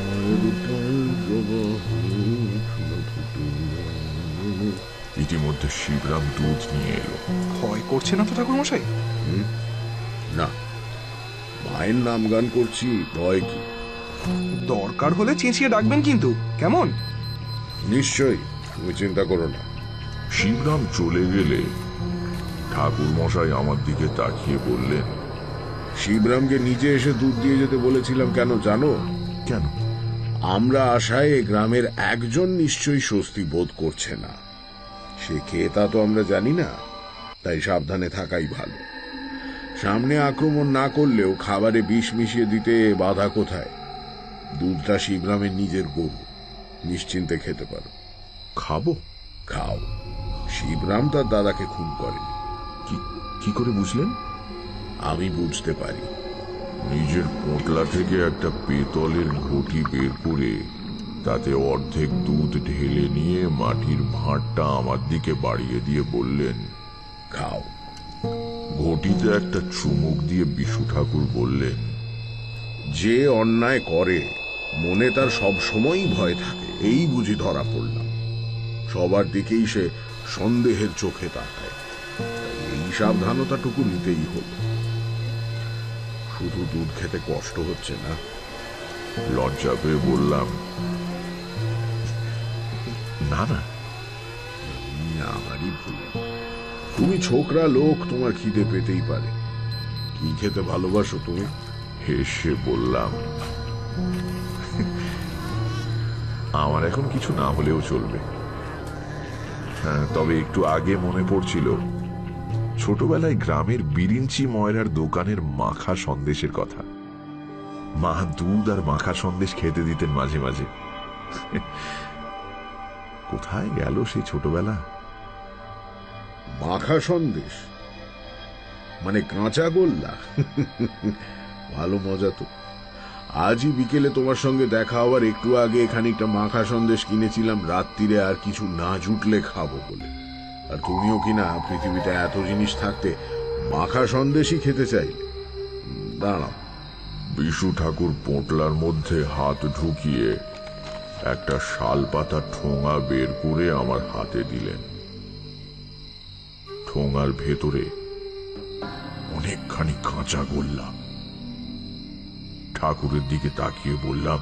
ইতিমধ্যে শিবরাম দুধ নিয়ে এলো। ভয় করছে না তো ঠাকুর মশাই? না, মায়ের নাম গান করছি, ভয় কি? দরকার হলে চেঁচিয়ে ডাকবেন কিন্তু, কেমন? নিশ্চয়ই, তুমি চিন্তা করো না। শিবরাম চলে গেলে ঠাকুর মশাই আমার দিকে তাকিয়ে বললেন, শিবরামকে নিজে এসে দুধ দিয়ে যেতে বলেছিলাম কেন জানো? কেন? আমরা আশায় এ গ্রামের একজন নিশ্চয়ই স্বস্তি বোধ করছে না। সে কে তা তো আমরা জানি না, তাই সাবধানে থাকাই ভালো। সামনে আক্রমণ না করলেও খাবারে বিষ মিশিয়ে দিতে বাধা কোথায়? দুধটা শিবরামের নিজের গরু, নিশ্চিন্তে খেতে পারো। খাবো? খাও। শিবরাম তার দাদাকে খুন করেনি। কি করে বুঝলেন? আমি বুঝতে পারি। নিজের পোঁটলা থেকে একটা পেতলের ঘটি বের করে তাতে অর্ধেক দুধ ঢেলে নিয়ে মাটির ভাঁড়টা আমার দিকে বাড়িয়ে দিয়ে বললেন, খাও। ঘটিতে একটা চুমুক দিয়ে বিশু ঠাকুর বললেন, যে অন্যায় করে মনে তার সব সময়ই ভয় থাকে, এই বুঝি ধরা পড়লাম। সবার দিকেই সে সন্দেহের চোখে তাকায়, তাই এই সাবধানতাটুকু নিতেই হল। শুধু দুধ খেতে কষ্ট হচ্ছে না? লজ্জা পেয়ে বললাম, না না, আমারই ভুল। তুমি ছোকরা লোক, তোমার খিদে পেতেই পারে। কি খেতে ভালোবাসো তুমি? হেসে বললাম, আমার এখন কিছু না হলেও চলবে। হ্যাঁ, তবে একটু আগে মনে পড়ছিল ছোটবেলায় গ্রামের বিরিঞ্চি ময়রার দোকানের মাখা সন্দেশের কথা। মা দুধ আর মাখা সন্দেশ খেতে দিতেন মাঝে মাঝে। কোথায় গেল সেই ছোটবেলা? মাখা সন্দেশ মানে কাঁচা গোল্লা? ভালো মজা তো। আজই বিকেলে তোমার সঙ্গে দেখা হওয়ার একটু আগে খানিকটা মাখা সন্দেশ কিনেছিলাম রাত্রিরে, আর কিছু না জুটলে খাবো বলে। আর তুমিও কিনা পৃথিবীতে এত জিনিস থাকতে মাখা সন্দেশই খেতে চাইলে। দাঁড়াও। বিশু ঠাকুর পোঁটলার মধ্যে হাত ঢুকিয়ে একটা শাল পাতা ঠোঙা বের করে আমার হাতে দিলেন। ঠোঙার ভেতরে অনেকখানি কাঁচা গোল্লা। ঠাকুরের দিকে তাকিয়ে বললাম,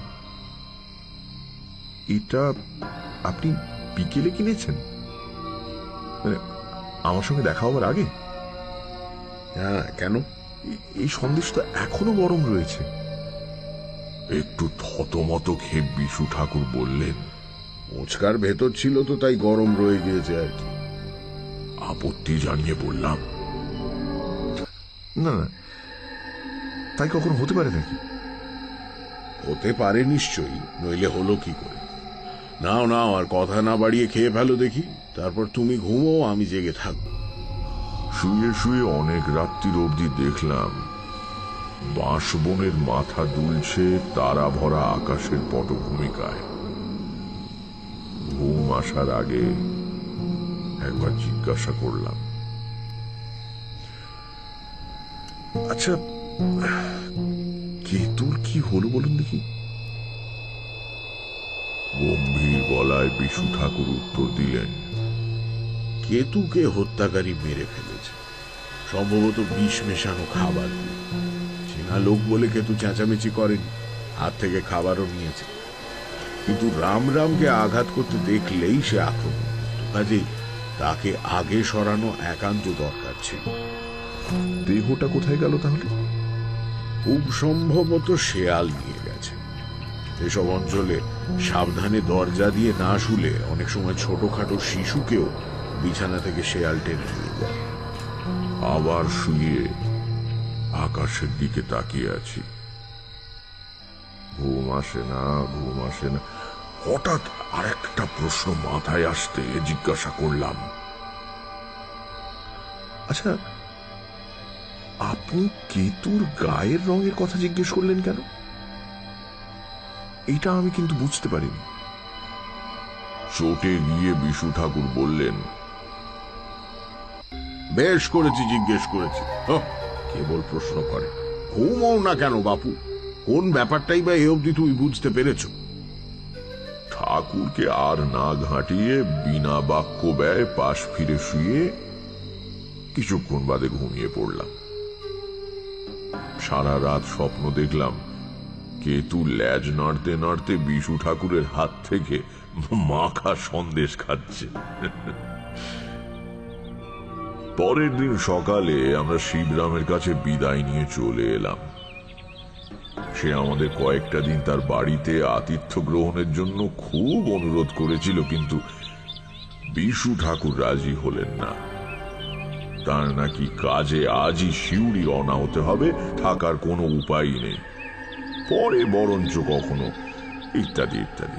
এটা আপনি বিকেলে কিনেছেন? মানে আমার সঙ্গে দেখা হবার আগে? হ্যাঁ, কেন? এই সন্দেশ তো এখনো গরম রয়েছে। একটু থতমত খেয়ে বিশু ঠাকুর বললেন, মোচকার ভেতর ছিল তো, তাই গরম রয়ে গিয়েছে আর কি। আপত্তি জানিয়ে বললাম, না না, তাই কখনো হতে পারে নাকি? হতে পারে নিশ্চয়ই, নইলে হলো কি করে? নাও নাও, আর কথা না বাড়িয়ে খেয়ে ফেলো দেখি, তারপর তুমি ঘুমো, আমি জেগে থাকবো। শুয়ে শুয়ে অনেক রাত্রির অবধি দেখলাম বাঁশবনের মাথা দুলছে তারা ভরা আকাশের পটভূমিকায়। ঘুম আসার আগে একবার জিজ্ঞাসা করলাম, আচ্ছা কেতুর কি হলো বলুন দেখি? গম্ভীর গলায় বিশু ঠাকুর উত্তর দিলেন, কেতুকে হত্যাকারী মেরে ফেলেছে, সম্ভবত বিষ মেশানো খাবার দিয়ে। চেনা লোক বলে কেতু চেঁচামেচি করেনি, হাত থেকে খাবারও নিয়েছে। কিন্তু রাম রামকে আঘাত করতে দেখলেই সে আক্রমণ করত, কাজেই তাকে আগে সরানো একান্ত দরকার ছিল। দেহটা কোথায় গেল তাহলে? খুব সম্ভবত শেয়াল নিয়ে গেছে। এসব অঞ্চলে সাবধানে দরজা দিয়ে না শুলে অনেক সময় ছোটখাটো শিশুকেও বিছানা থেকে শেয়াল টেনে নিয়ে যায়। আবার শুয়ে আকাশের দিকে তাকিয়ে আছি, ঘুম আসে না, ঘুম আসে না। হঠাৎ আর একটা প্রশ্ন মাথায় আসতে জিজ্ঞাসা করলাম, আচ্ছা আপনি কেতুর গায়ের রঙের কথা জিজ্ঞেস করলেন কেন? এটা আমি কিন্তু বুঝতে পারিনি। চোটে গিয়ে বিশু ঠাকুর বললেন, বেশ করেছি জিজ্ঞেস করেছি। কেবল প্রশ্ন করে, ঘুমাও না কেন বাপু? কোন ব্যাপারটাই বা এ অবধি তুই বুঝতে পেরেছ? ঠাকুরকে আর না ঘাঁটিয়ে বিনা বাক্য ব্যয় পাশ ফিরে শুয়ে কিছুক্ষণ বাদে ঘুমিয়ে পড়লাম। সারা রাত স্বপ্ন দেখলাম কেতু ল্যাজ নাড়তে নাড়তে বিশু ঠাকুরের হাত থেকে মাখা সন্দেশ খাচ্ছে। পরের দিন সকালে আমরা শিবরামের কাছে বিদায় নিয়ে চলে এলাম। সে আমাদের কয়েকটা দিন তার বাড়িতে আতিথ্য গ্রহণের জন্য খুব অনুরোধ করেছিল, কিন্তু বিশু ঠাকুর রাজি হলেন না। তার নাকি কাজে আজই শিউরি রওনা হতে হবে, থাকার কোনো উপায় নেই, পরে বরঞ্চ কখনো, ইত্যাদি ইত্যাদি।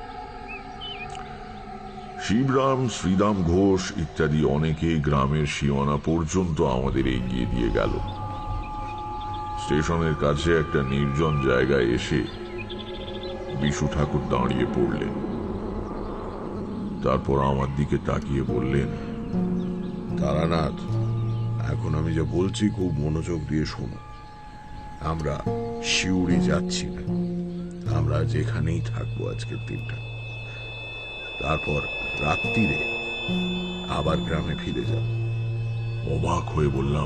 শিবরাম, শ্রীরাম ঘোষ ইত্যাদি অনেকেই গ্রামের সীমানা পর্যন্ত আমাদের এগিয়ে দিয়ে গেল। স্টেশনের কাছে একটা নির্জন জায়গায় এসে বিশু ঠাকুর দাঁড়িয়ে পড়লেন। তারপর আমার দিকে তাকিয়ে বললেন, তারানাথ, এখন আমি যা বলছি খুব মনোযোগ দিয়ে শোনো। আমরা শিউরি যাচ্ছি না, আমরা যেখানেই থাকবো আজকের দিনটা। তারপর রাত্রিরে আবার গ্রামে ফিরে যাব। অবাক হয়ে বললাম,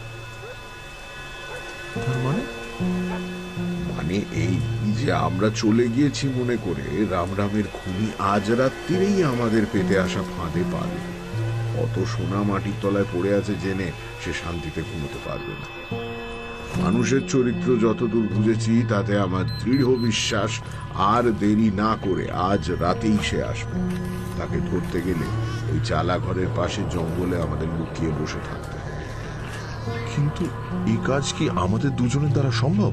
তার মানে? মানে এই যে আমরা চলে গিয়েছি মনে করে রামরামের খুনি আজ রাত্রিরেই আমাদের পেতে আসা ফাঁদে পাবে। অত সোনা মাটির তলায় পড়ে আছে জেনে সে শান্তিতে ঘুমোতে পারবে না। মানুষের চরিত্র যতদূর বুঝেছি তাতে আমার দৃঢ় বিশ্বাস আর দেরি না করে আজ রাতেই সে আসবে। তাকে ধরতে গেলে ওই চালা ঘরের পাশে জঙ্গলে আমাদের লুকিয়ে বসে থাকতে হবে। কিন্তু এই কাজ কি আমাদের দুজনের দ্বারা সম্ভব?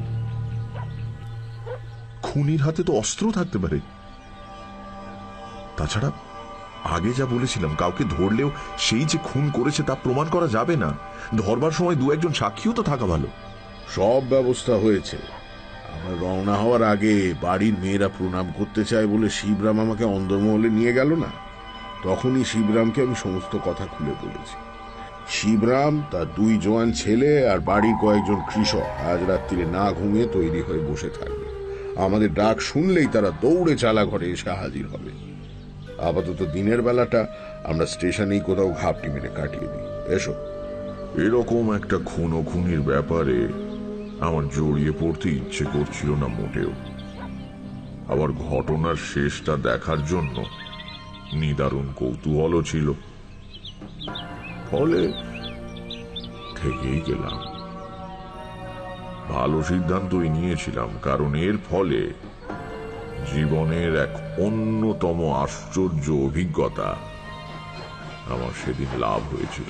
খুনির হাতে তো অস্ত্র থাকতে পারে। তাছাড়া আগে যা বলেছিলাম, কাউকে ধরলেও সেই যে খুন করেছে তা প্রমাণ করা যাবে না। ধরবার সময় দু একজন সাক্ষীও তো থাকা ভালো। সব ব্যবস্থা হয়েছে। আমার রওনা হওয়ার আগে বাড়ির মেয়েরা প্রণাম করতে চায় বলে শিবরাম আমাকে অন্দরমহলে নিয়ে গেল না, তখনই শিবরামকে আমি সমস্ত কথা খুলে বলেছি। শিবরাম, তার দুই জোয়ান ছেলে আর বাড়ির কয়েকজন কৃষক আজ রাত্রিরে না ঘুমিয়ে তৈরি হয়ে বসে থাকবে। আমাদের ডাক শুনলেই তারা দৌড়ে চালা ঘরে এসে হাজির হবে। আপাতত দিনের বেলাটা আমরা স্টেশনেই কোথাও ঘাপটি মেরে কাটিয়ে দিই। এসো। এরকম একটা খুনো খুনির ব্যাপারে আমার জড়িয়ে পড়তে ইচ্ছে করছিল না মোটেও। আবার ঘটনার শেষটা দেখার জন্য নিদারুণ কৌতূহলও ছিল। ফলে থেকেই গেলাম। ভালো সিদ্ধান্তই নিয়েছিলাম, কারণ এর ফলে জীবনের এক অন্যতম আশ্চর্য অভিজ্ঞতা আমার সেদিন লাভ হয়েছিল।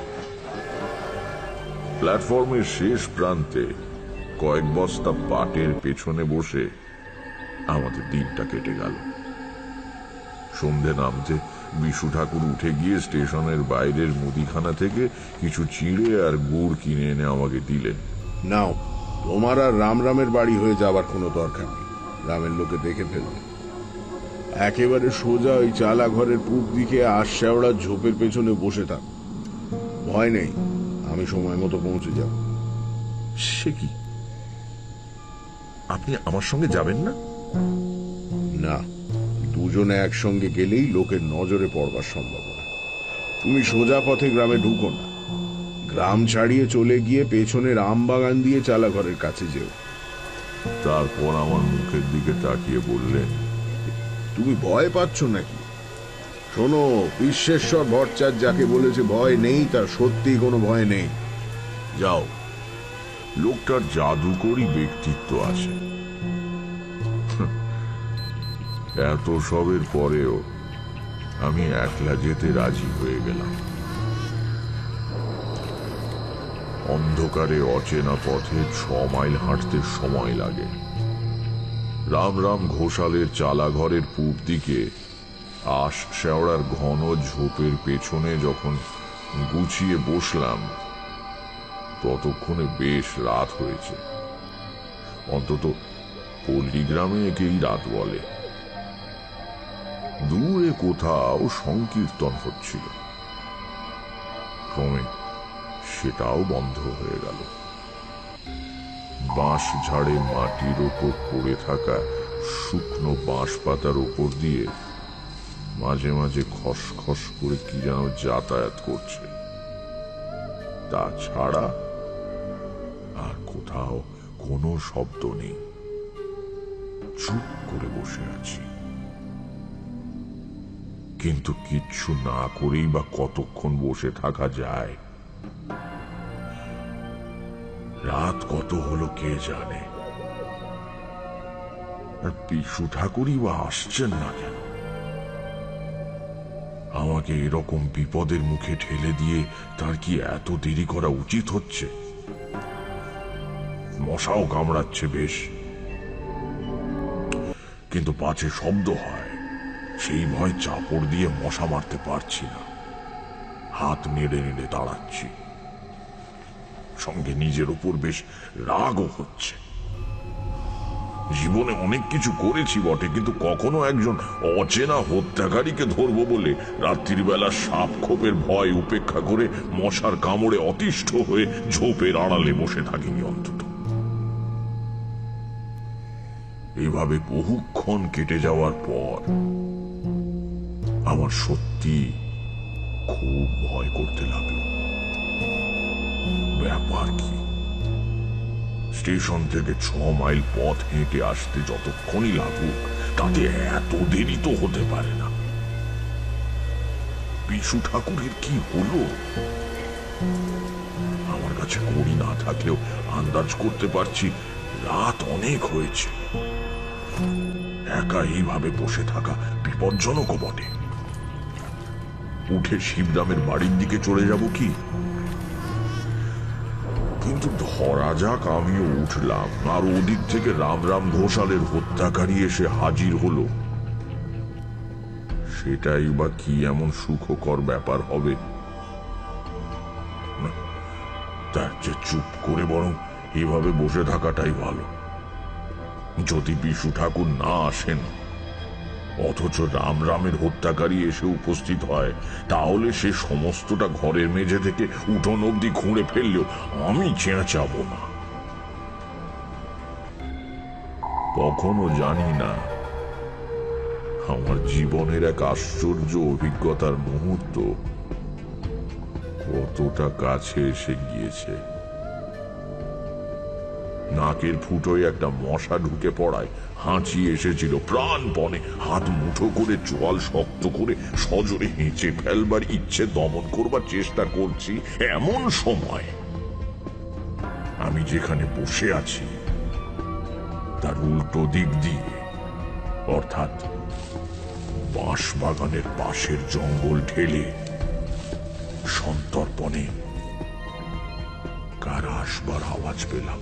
প্ল্যাটফর্মের শেষ প্রান্তে কয়েক বস্তা পাটের পেছনে বসে আমাদের দিনটা কেটে গেল। সন্ধে নামতে বিশু ঠাকুর উঠে গিয়ে স্টেশনের বাইরের মুদিখানা থেকে কিছু চিড়ে আর গুড় কিনে এনে আমাকে দিলেন। নাও, তোমার আর রামরামের বাড়ি হয়ে যাবার কোনো দরকার নেই, গ্রামের লোকে দেখে ফেলবে। একেবারে সোজা ওই চালা ঘরের পূব দিকে আশশেওড়ার ঝোপের পেছনে বসে থাক। ভয় নেই, আমি সময় মতো পৌঁছে যাব। সে কি, আপনি আমার সঙ্গে যাবেন না? না, দুজনে একসঙ্গে গেলেই লোকের নজরে পড়বার সম্ভাবনা। তুমি সোজা পথে গ্রামে ঢুকো না, গ্রাম ছাড়িয়ে চলে গিয়ে পেছনের আম বাগান দিয়ে চালা ঘরের কাছে যেও। তারপর আমার মুখের দিকে তাকিয়ে বললেন, তুমি ভয় পাচ্ছ নাকি? শোনো, বিশ্বেশ্বর ভট্টাচার্য যাকে বলেছে ভয় নেই, তার সত্যি কোনো ভয় নেই। যাও। লোকটার জাদুকরী ব্যক্তিত্ব আছে। এত সবের পরেও আমি একলা যেতে রাজি হয়ে গেলাম। অন্ধকারে অচেনা পথে ছ মাইল হাঁটতে সময় লাগে। রাম রাম ঘোষালের চালা ঘরের পূব দিকে আশ শেওড়ার ঘন ঝোপের পেছনে যখন গুছিয়ে বসলাম, ততক্ষণে বেশ রাত হয়েছে। অন্তত পল্লীগ্রামে একেই রাত বলে। দূরে কোথাও সংকীর্তন হচ্ছিল, ক্রমে সেটাও বন্ধ হয়ে গেল। বাঁশ ঝাড়ে মাটির ওপর পড়ে থাকা শুকনো বাঁশ পাতার ওপর দিয়ে মাঝে মাঝে খসখস করে কি যেন যাতায়াত করছে। তাছাড়া আর কোথাও কোনো শব্দ নেই। চুপ করে বসে আছি, কিন্তু কিচ্ছু না করেই বা কতক্ষণ বসে থাকা যায়? রাত কত হলো কে জানে। আর পিসু ঠাকুরই বা আসছেন না কেন? আমাকে এরকম বিপদের মুখে ঠেলে দিয়ে তার কি এত দেরি করা উচিত হচ্ছে? মশাও কামড়াচ্ছে বেশ, কিন্তু পাছে শব্দ হয় সেই ভয় চাপড় দিয়ে মশা মারতে পারছি না। হাত নেড়ে নেড়ে দাঁড়াচ্ছি, সঙ্গে নিজের উপর বেশ রাগও হচ্ছে। জীবনে অনেক কিছু করেছি বটে, কিন্তু কখনো একজন অচেনা হত্যাকারীকে ধরবো বলে রাত্রির বেলা সাপ খোপের ভয় উপেক্ষা করে মশার কামড়ে অতিষ্ঠ হয়ে ঝোপের আড়ালে বসে থাকিনি অন্তত। এভাবে বহুক্ষণ কেটে যাওয়ার পর আমার সত্যি খুব ভয় করতে লাগলো। ব্যাপার কি? স্টেশন থেকে ছ মাইল পথ হেঁটে আসতে যতক্ষণই লাগুক, তাতে এত দেরি তো হতে পারে না। পিসু ঠাকুরের কি হলো? আমার কাছে কড়ি না থাকলেও আন্দাজ করতে পারছি রাত অনেক হয়েছে। একা এইভাবে বসে থাকা বিপজ্জনক বটে। উঠে শিবরামের বাড়ির দিকে চলে যাব কি? কিন্তু ধরা যাক আমিও উঠলাম, আর ওদিক থেকে রামরাম ঘোষালের হত্যাকারী এসে হাজির হলো, সেটাই বা কি এমন সুখকর ব্যাপার হবে? তার চেয়ে চুপ করে বরং এভাবে বসে থাকাটাই ভালো। যদি পিসু ঠাকুর না আসেন, অথচ রাম রামের হত্যাকারী এসে উপস্থিত হয়, তাহলে সে সমস্তটা ঘরের মেঝে থেকে উঠোন অব্দি খুঁড়ে ফেললেও আমি চেঁচাবো না। কখনো জানি না আমার জীবনের এক আশ্চর্য অভিজ্ঞতার মুহূর্ত কতটা কাছে এসে গিয়েছে। নাকের ফুটোয় একটা মশা ঢুকে পড়ায় হাঁচি এসেছিল প্রাণপণে। হাত মুঠো করে চোয়াল শক্ত করে সজোরে হেঁচে ফেলবার ইচ্ছে দমন করবার চেষ্টা করছি, এমন সময় আমি যেখানে বসে আছি তার উল্টো দিক দিয়ে, অর্থাৎ বাঁশ বাগানের পাশের জঙ্গল ঢেলে সন্তর্পণে কার আসবার আওয়াজ পেলাম।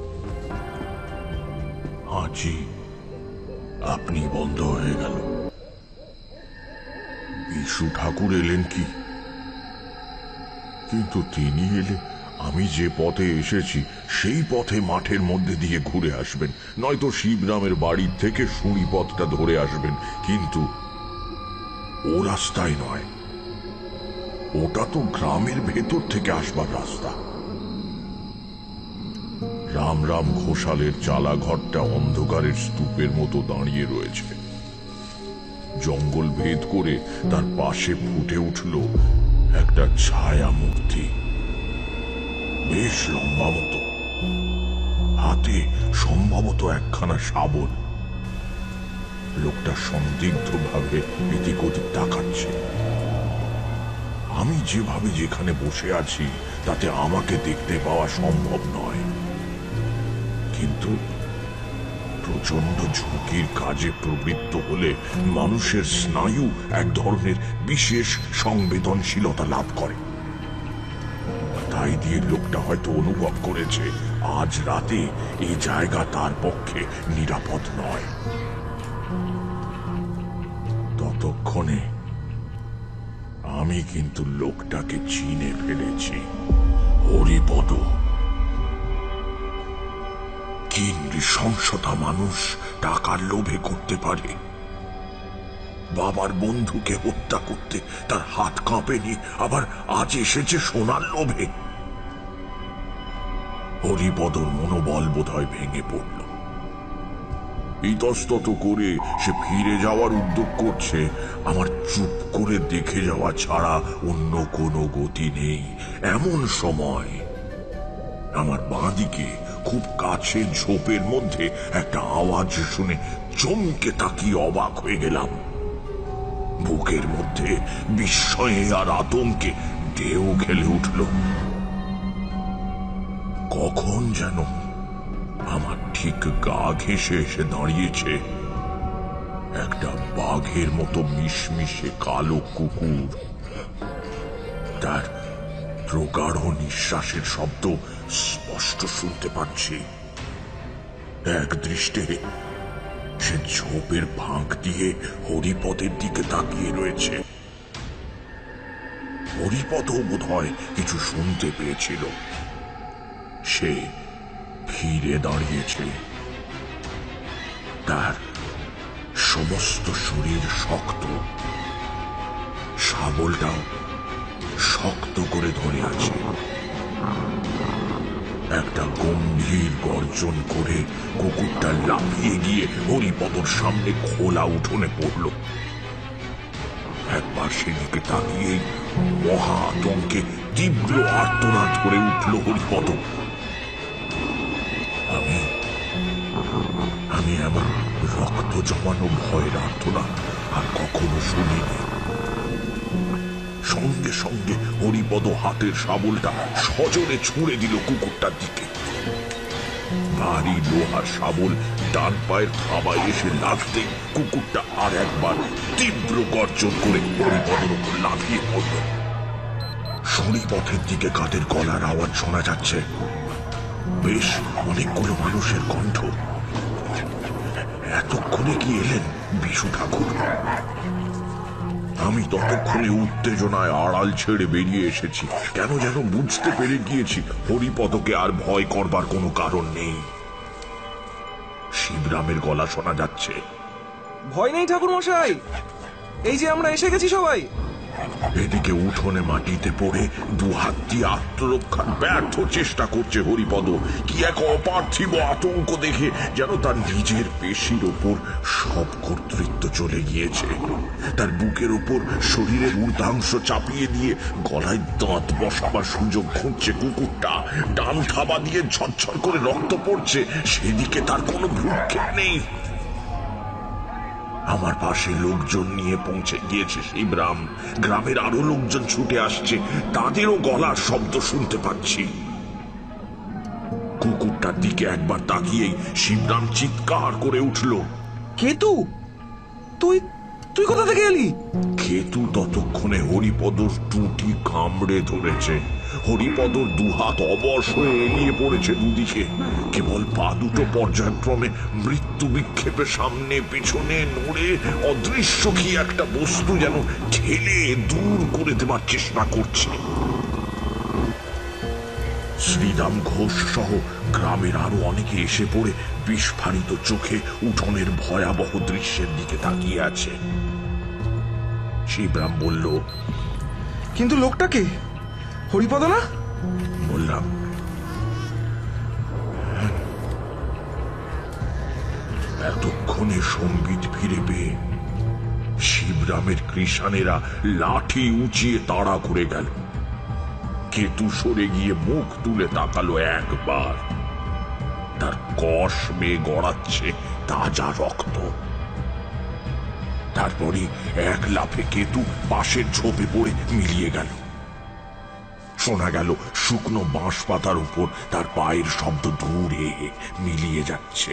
হাঁচি আপনি বন্ধ হয়ে গেল। পিসু ঠাকুর এলেন কি? কিন্তু তিনি এলে আমি যে পথে এসেছি সেই পথে মাঠের মধ্যে দিয়ে ঘুরে আসবেন, নয়তো শিবরামের বাড়ির থেকে শুঁড়ি পথটা ধরে আসবেন। কিন্তু ও রাস্তায় নয়, ওটা তো গ্রামের ভেতর থেকে আসবার রাস্তা। রাম রাম ঘোষালের চালা ঘরটা অন্ধকারের স্তূপের মতো দাঁড়িয়ে রয়েছে। জঙ্গল ভেদ করে তার পাশে ফুটে উঠল একটা ছায়া মূর্তি, বেশ লম্বা মতো, হাতে সম্ভবত একখানা শাবল। লোকটা সন্দিগ্ধ ভাবে এদিক ওদিক তাকাচ্ছে। আমি যেভাবে যেখানে বসে আছি তাতে আমাকে দেখতে পাওয়া সম্ভব নয়, কিন্তু প্রচন্ড ঝুঁকির কাজে প্রবৃত্ত হলে মানুষের স্নায়ু এক ধরনের বিশেষ সংবেদনশীলতা লাভ করে। তাই দিয়ে লোকটা হয়তো অনুভব করেছে আজ রাতে এই জায়গা তার পক্ষে নিরাপদ নয়। ততক্ষণে আমি কিন্তু লোকটাকে চিনে ফেলেছি। হরিপদ। কি নৃশংসতা মানুষ টাকার লোভে করতে পারে! বাবার বন্ধুকে হত্যা করতে তার হাত কাঁপেনি, আবার আজ এসেছে সোনার লোভে। হরিপদর মনোবল বোধহয় ভেঙে পড়ল। ইতস্তত করে সে ফিরে যাওয়ার উদ্যোগ করছে, আমার চুপ করে দেখে যাওয়া ছাড়া অন্য কোনো গতি নেই। এমন সময় আমার বাঁদিকে খুব কাছে ঝোপের মধ্যে একটা আওয়াজ শুনে চমকে তাকিয়ে অবাক হয়ে গেলাম। বুকের মধ্যে বিস্ময়ে আর আতঙ্কে ঢেউ খেলে উঠল। কখন যেন আমার ঠিক গা ঘেঁষে এসে দাঁড়িয়েছে একটা বাঘের মতো মিশমিশে কালো কুকুর। তার প্রগাঢ় নিঃশ্বাসের শব্দ স্পষ্ট শুনতে পাচ্ছি। এক দৃষ্টে সে ঝোপের ফাঁক দিয়ে হরিপদের দিকে তাকিয়ে রয়েছে। হরিপদ বোধ হয় কিছু শুনতে পেয়েছিল। সে ফিরে দাঁড়িয়েছে। তার সমস্ত শরীর শক্ত, শাবলটাও শক্ত করে ধরে আছে। একটা গম্ভীর গর্জন করে কুকুরটা লাফিয়ে গিয়ে হরিপদর সামনে খোলা উঠোনে পড়ল। একবার সেদিকে তাকিয়েই মহা আতঙ্কে তীব্র আর্তনাদ করে উঠল হরিপদ। আমি আমি এমন রক্ত জমানো ভয়ের আর্তনাদ আর কখনো শুনিনি। সঙ্গে সঙ্গে হরিপদ হাতের শাবলটা সজোরে ছুঁড়ে দিল কুকুরটার দিকে। ভারী লোহার শাবল ডান পায়ের থাবায় এসে লাগতে কুকুরটা আর একবার তীব্র গর্জন করে হরিপদের উপর লাফিয়ে পড়ল। শনিপথের দিকে কাদের গলার আওয়াজ শোনা যাচ্ছে। বেশ অনেকগুলো মানুষের কণ্ঠ। এতক্ষণে কি এলেন বিশু ঠাকুর? আমি ততক্ষণে উত্তেজনায় আড়াল ছেড়ে বেরিয়ে এসেছি। কেন যেন বুঝতে পেরে গিয়েছি হরিপদকে আর ভয় করবার কোনো কারণ নেই। শিবরামের গলা শোনা যাচ্ছে। ভয় নেই ঠাকুর মশাই, এই যে আমরা এসে গেছি সবাই। এদিকে উঠোনে মাটিতে পড়ে দু হাত দিয়ে আত্মরক্ষার ব্যর্থ চেষ্টা করছে হরিপদ। কি এক অপার্থিব আতঙ্ক দেখে যেন তার নিজের পেশির ওপর সব কর্তৃত্ব চলে গিয়েছে। তার বুকের ওপর শরীরের ঊর্ধ্বাংশ চাপিয়ে দিয়ে গলায় দাঁত বসাবার সুযোগ খুঁজছে কুকুরটা। ডান থাবা দিয়ে ঝরঝর করে রক্ত পড়ছে, সেদিকে তার কোনো ভ্রুক্ষেপ নেই। আমার পাশে লোকজন নিয়ে পৌঁছে গিয়েছে শিবরাম। গ্রামের আরো লোকজন ছুটে আসছে, তাদেরও গলার শব্দ শুনতে পাচ্ছি। কুকুরটার দিকে একবার তাকিয়েই শিবরাম চিৎকার করে উঠল, কেতু, তুই তুই কোথা থেকে এলি? কেতু ততক্ষণে হরিপদর টুটি কামড়ে ধরেছে। হরিপদর দুহাত অবশ হয়ে এগিয়ে পড়েছে দুদিকে। কেবল পা দুটো পর্যায়ক্রমে মৃত্যু বিক্ষেপে সামনে পিছনে নড়ে অদৃশ্য কি একটা বস্তু যেন ঠেলে দূর করে দেবার চেষ্টা করছে। শ্রীরাম ঘোষ সহ গ্রামের আরো অনেকে এসে পড়ে বিস্ফারিত চোখে উঠোনের ভয়াবহ দৃশ্যের দিকে তাকিয়ে আছে। শিবরাম বলল, কিন্তু লোকটাকে হরিপদ না? বললাম, এতক্ষণে সম্বিত ফিরে পেয়ে শিবরামের কৃষানেরা লাঠি উঁচিয়ে তাড়া করে গেল। কেতু সরে গিয়ে মুখ তুলে তাকালো একবার। তার কষ বেয়ে গড়াচ্ছে তাজা রক্ত। তারপরে এক লাফে কেতু পাশের ঝোপে পড়ে মিলিয়ে গেল। শোনা গেল শুকনো বাঁশ পাতার উপর তার পায়ের শব্দ দূরে মিলিয়ে যাচ্ছে।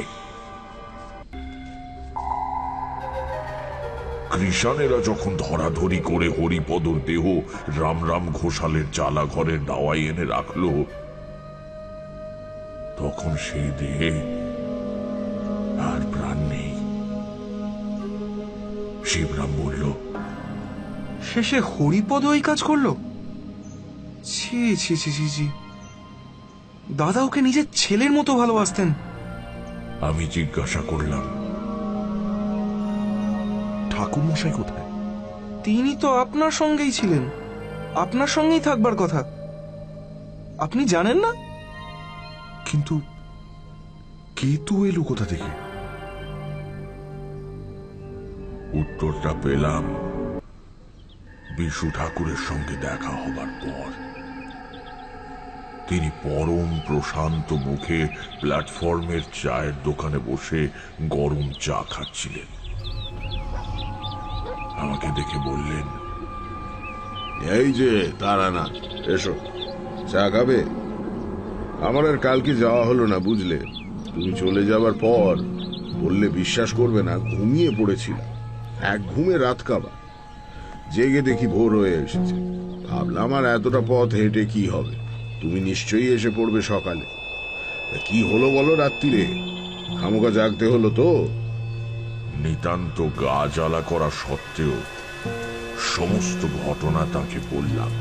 কৃষানেরা যখন ধরাধরি করে হরিপদর দেহ রামরাম ঘোষালের চালা ঘরের দাওয়াই এনে রাখল, তখন সেই দেহে আর প্রাণ নেই। শিবরাম বলল, শেষে হরিপদ এই কাজ করলো? ছি ছি ছি ছি ছি, দাদা ওকে নিজের ছেলের মতো ভালোবাসতেন। আমি জিজ্ঞাসা করলাম, ঠাকুর মশাই কোথায়? তিনি তো আপনার সঙ্গেই ছিলেন, আপনার সঙ্গেই থাকবার কথা। আপনি জানেন না? কিন্তু কেতু এলো কোথা থেকে? উত্তরটা পেলাম বিশু ঠাকুরের সঙ্গে দেখা হবার পর। তিনি পরম প্রশান্ত মুখে প্ল্যাটফর্মের চায়ের দোকানে বসে গরম চা খাচ্ছিলেন। আমাকে দেখে বললেন, এই যে তারানাথ, এসো, চা খাবে? আমার আর কালকে যাওয়া হলো না, বুঝলে। তুমি চলে যাবার পর বললে বিশ্বাস করবে না, ঘুমিয়ে পড়েছিলাম। এক ঘুমে রাত কাবা, জেগে দেখি ভোর হয়ে এসেছে। ভাবলাম আর এতটা পথ হেঁটে কি হবে, তুমি নিশ্চয়ই এসে পড়বে সকালে। কি হলো বলো রাত্রিরে? খামোকা জাগতে হলো তো? নিতান্ত গা জ্বালা করা সত্ত্বেও সমস্ত ঘটনা তাকে বললাম।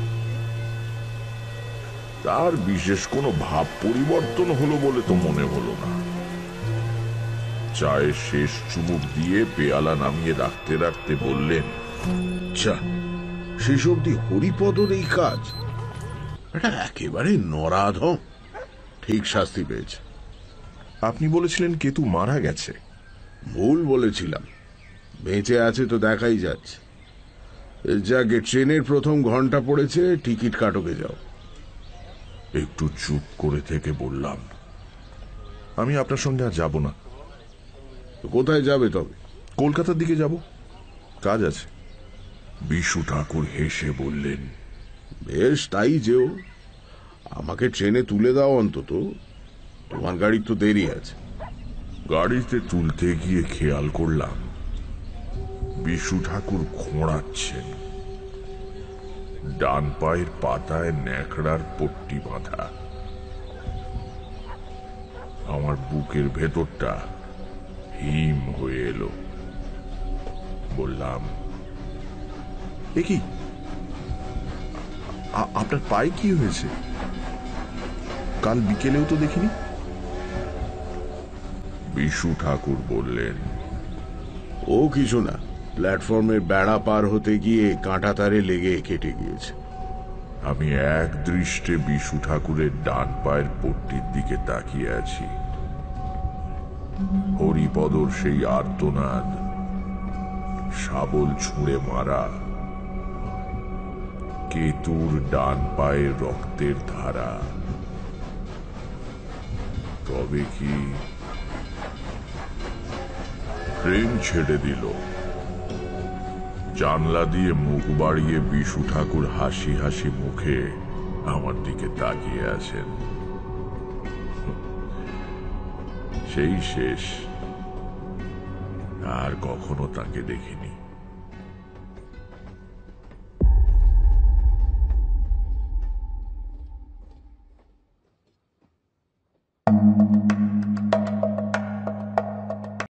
তার বিশেষ কোনো ভাব পরিবর্তন হলো বলে তো মনে হলো না। চায়ের শেষ চুমুক দিয়ে পেয়ালা নামিয়ে রাখতে রাখতে বললেন, আচ্ছা, শেষ অব্দি হরিপদর এই কাজ? এটা একেবারে নরাধম। ঠিক শাস্তি পেয়েছে। আপনি বলেছিলেন কেতু মারা গেছে। ভুল বলেছিলাম, বেঁচে আছে তো দেখাই যাচ্ছে। যাকে ট্রেনের প্রথম ঘন্টা পড়েছে, টিকিট কাটকে যাও। একটু চুপ করে থেকে বললাম, আমি আপনার সঙ্গে আর যাব না। কোথায় যাবে তবে? কলকাতার দিকে যাব, কাজ আছে। বিশু ঠাকুর হেসে বললেন, বেশ, তাই যেও। আমাকে ট্রেনে তুলে দাও অন্তত, তোমার গাড়ির তো দেরি আছে। গাড়িতে তুলতে গিয়ে খেয়াল করলাম বিশু ঠাকুর খোঁড়াচ্ছেন। ডান পায়ের পাতায় ন্যাকড়ার পট্টি বাঁধা। আমার বুকের ভেতরটা হিম হয়ে এলো। বললাম, এ কি, আপনার পায়ে কি হয়েছে? কাল বিকেলেও তো দেখিনি। বিশু ঠাকুর বললেন, ও কিছু না, প্ল্যাটফর্মের বেড়া পার হতে গিয়ে কাঁটা তারে লেগে কেটে গিয়েছে। আমি এক দৃষ্টে বিশু ঠাকুরের ডান পায়ের পট্টির দিকে তাকিয়ে আছি। হরিপদর সেই আর্তনাদ, শাবল ছুঁড়ে মারা, কেতুর ডান পায়ের রক্তের ধারা। তবে কি ট্রেন ছেড়ে দিল। জানলা দিয়ে মুখ বাড়িয়ে বিশু ঠাকুর হাসি হাসি মুখে আমার দিকে তাকিয়ে আছেন। সেই শেষ, আর কখনো তাকে দেখিনি।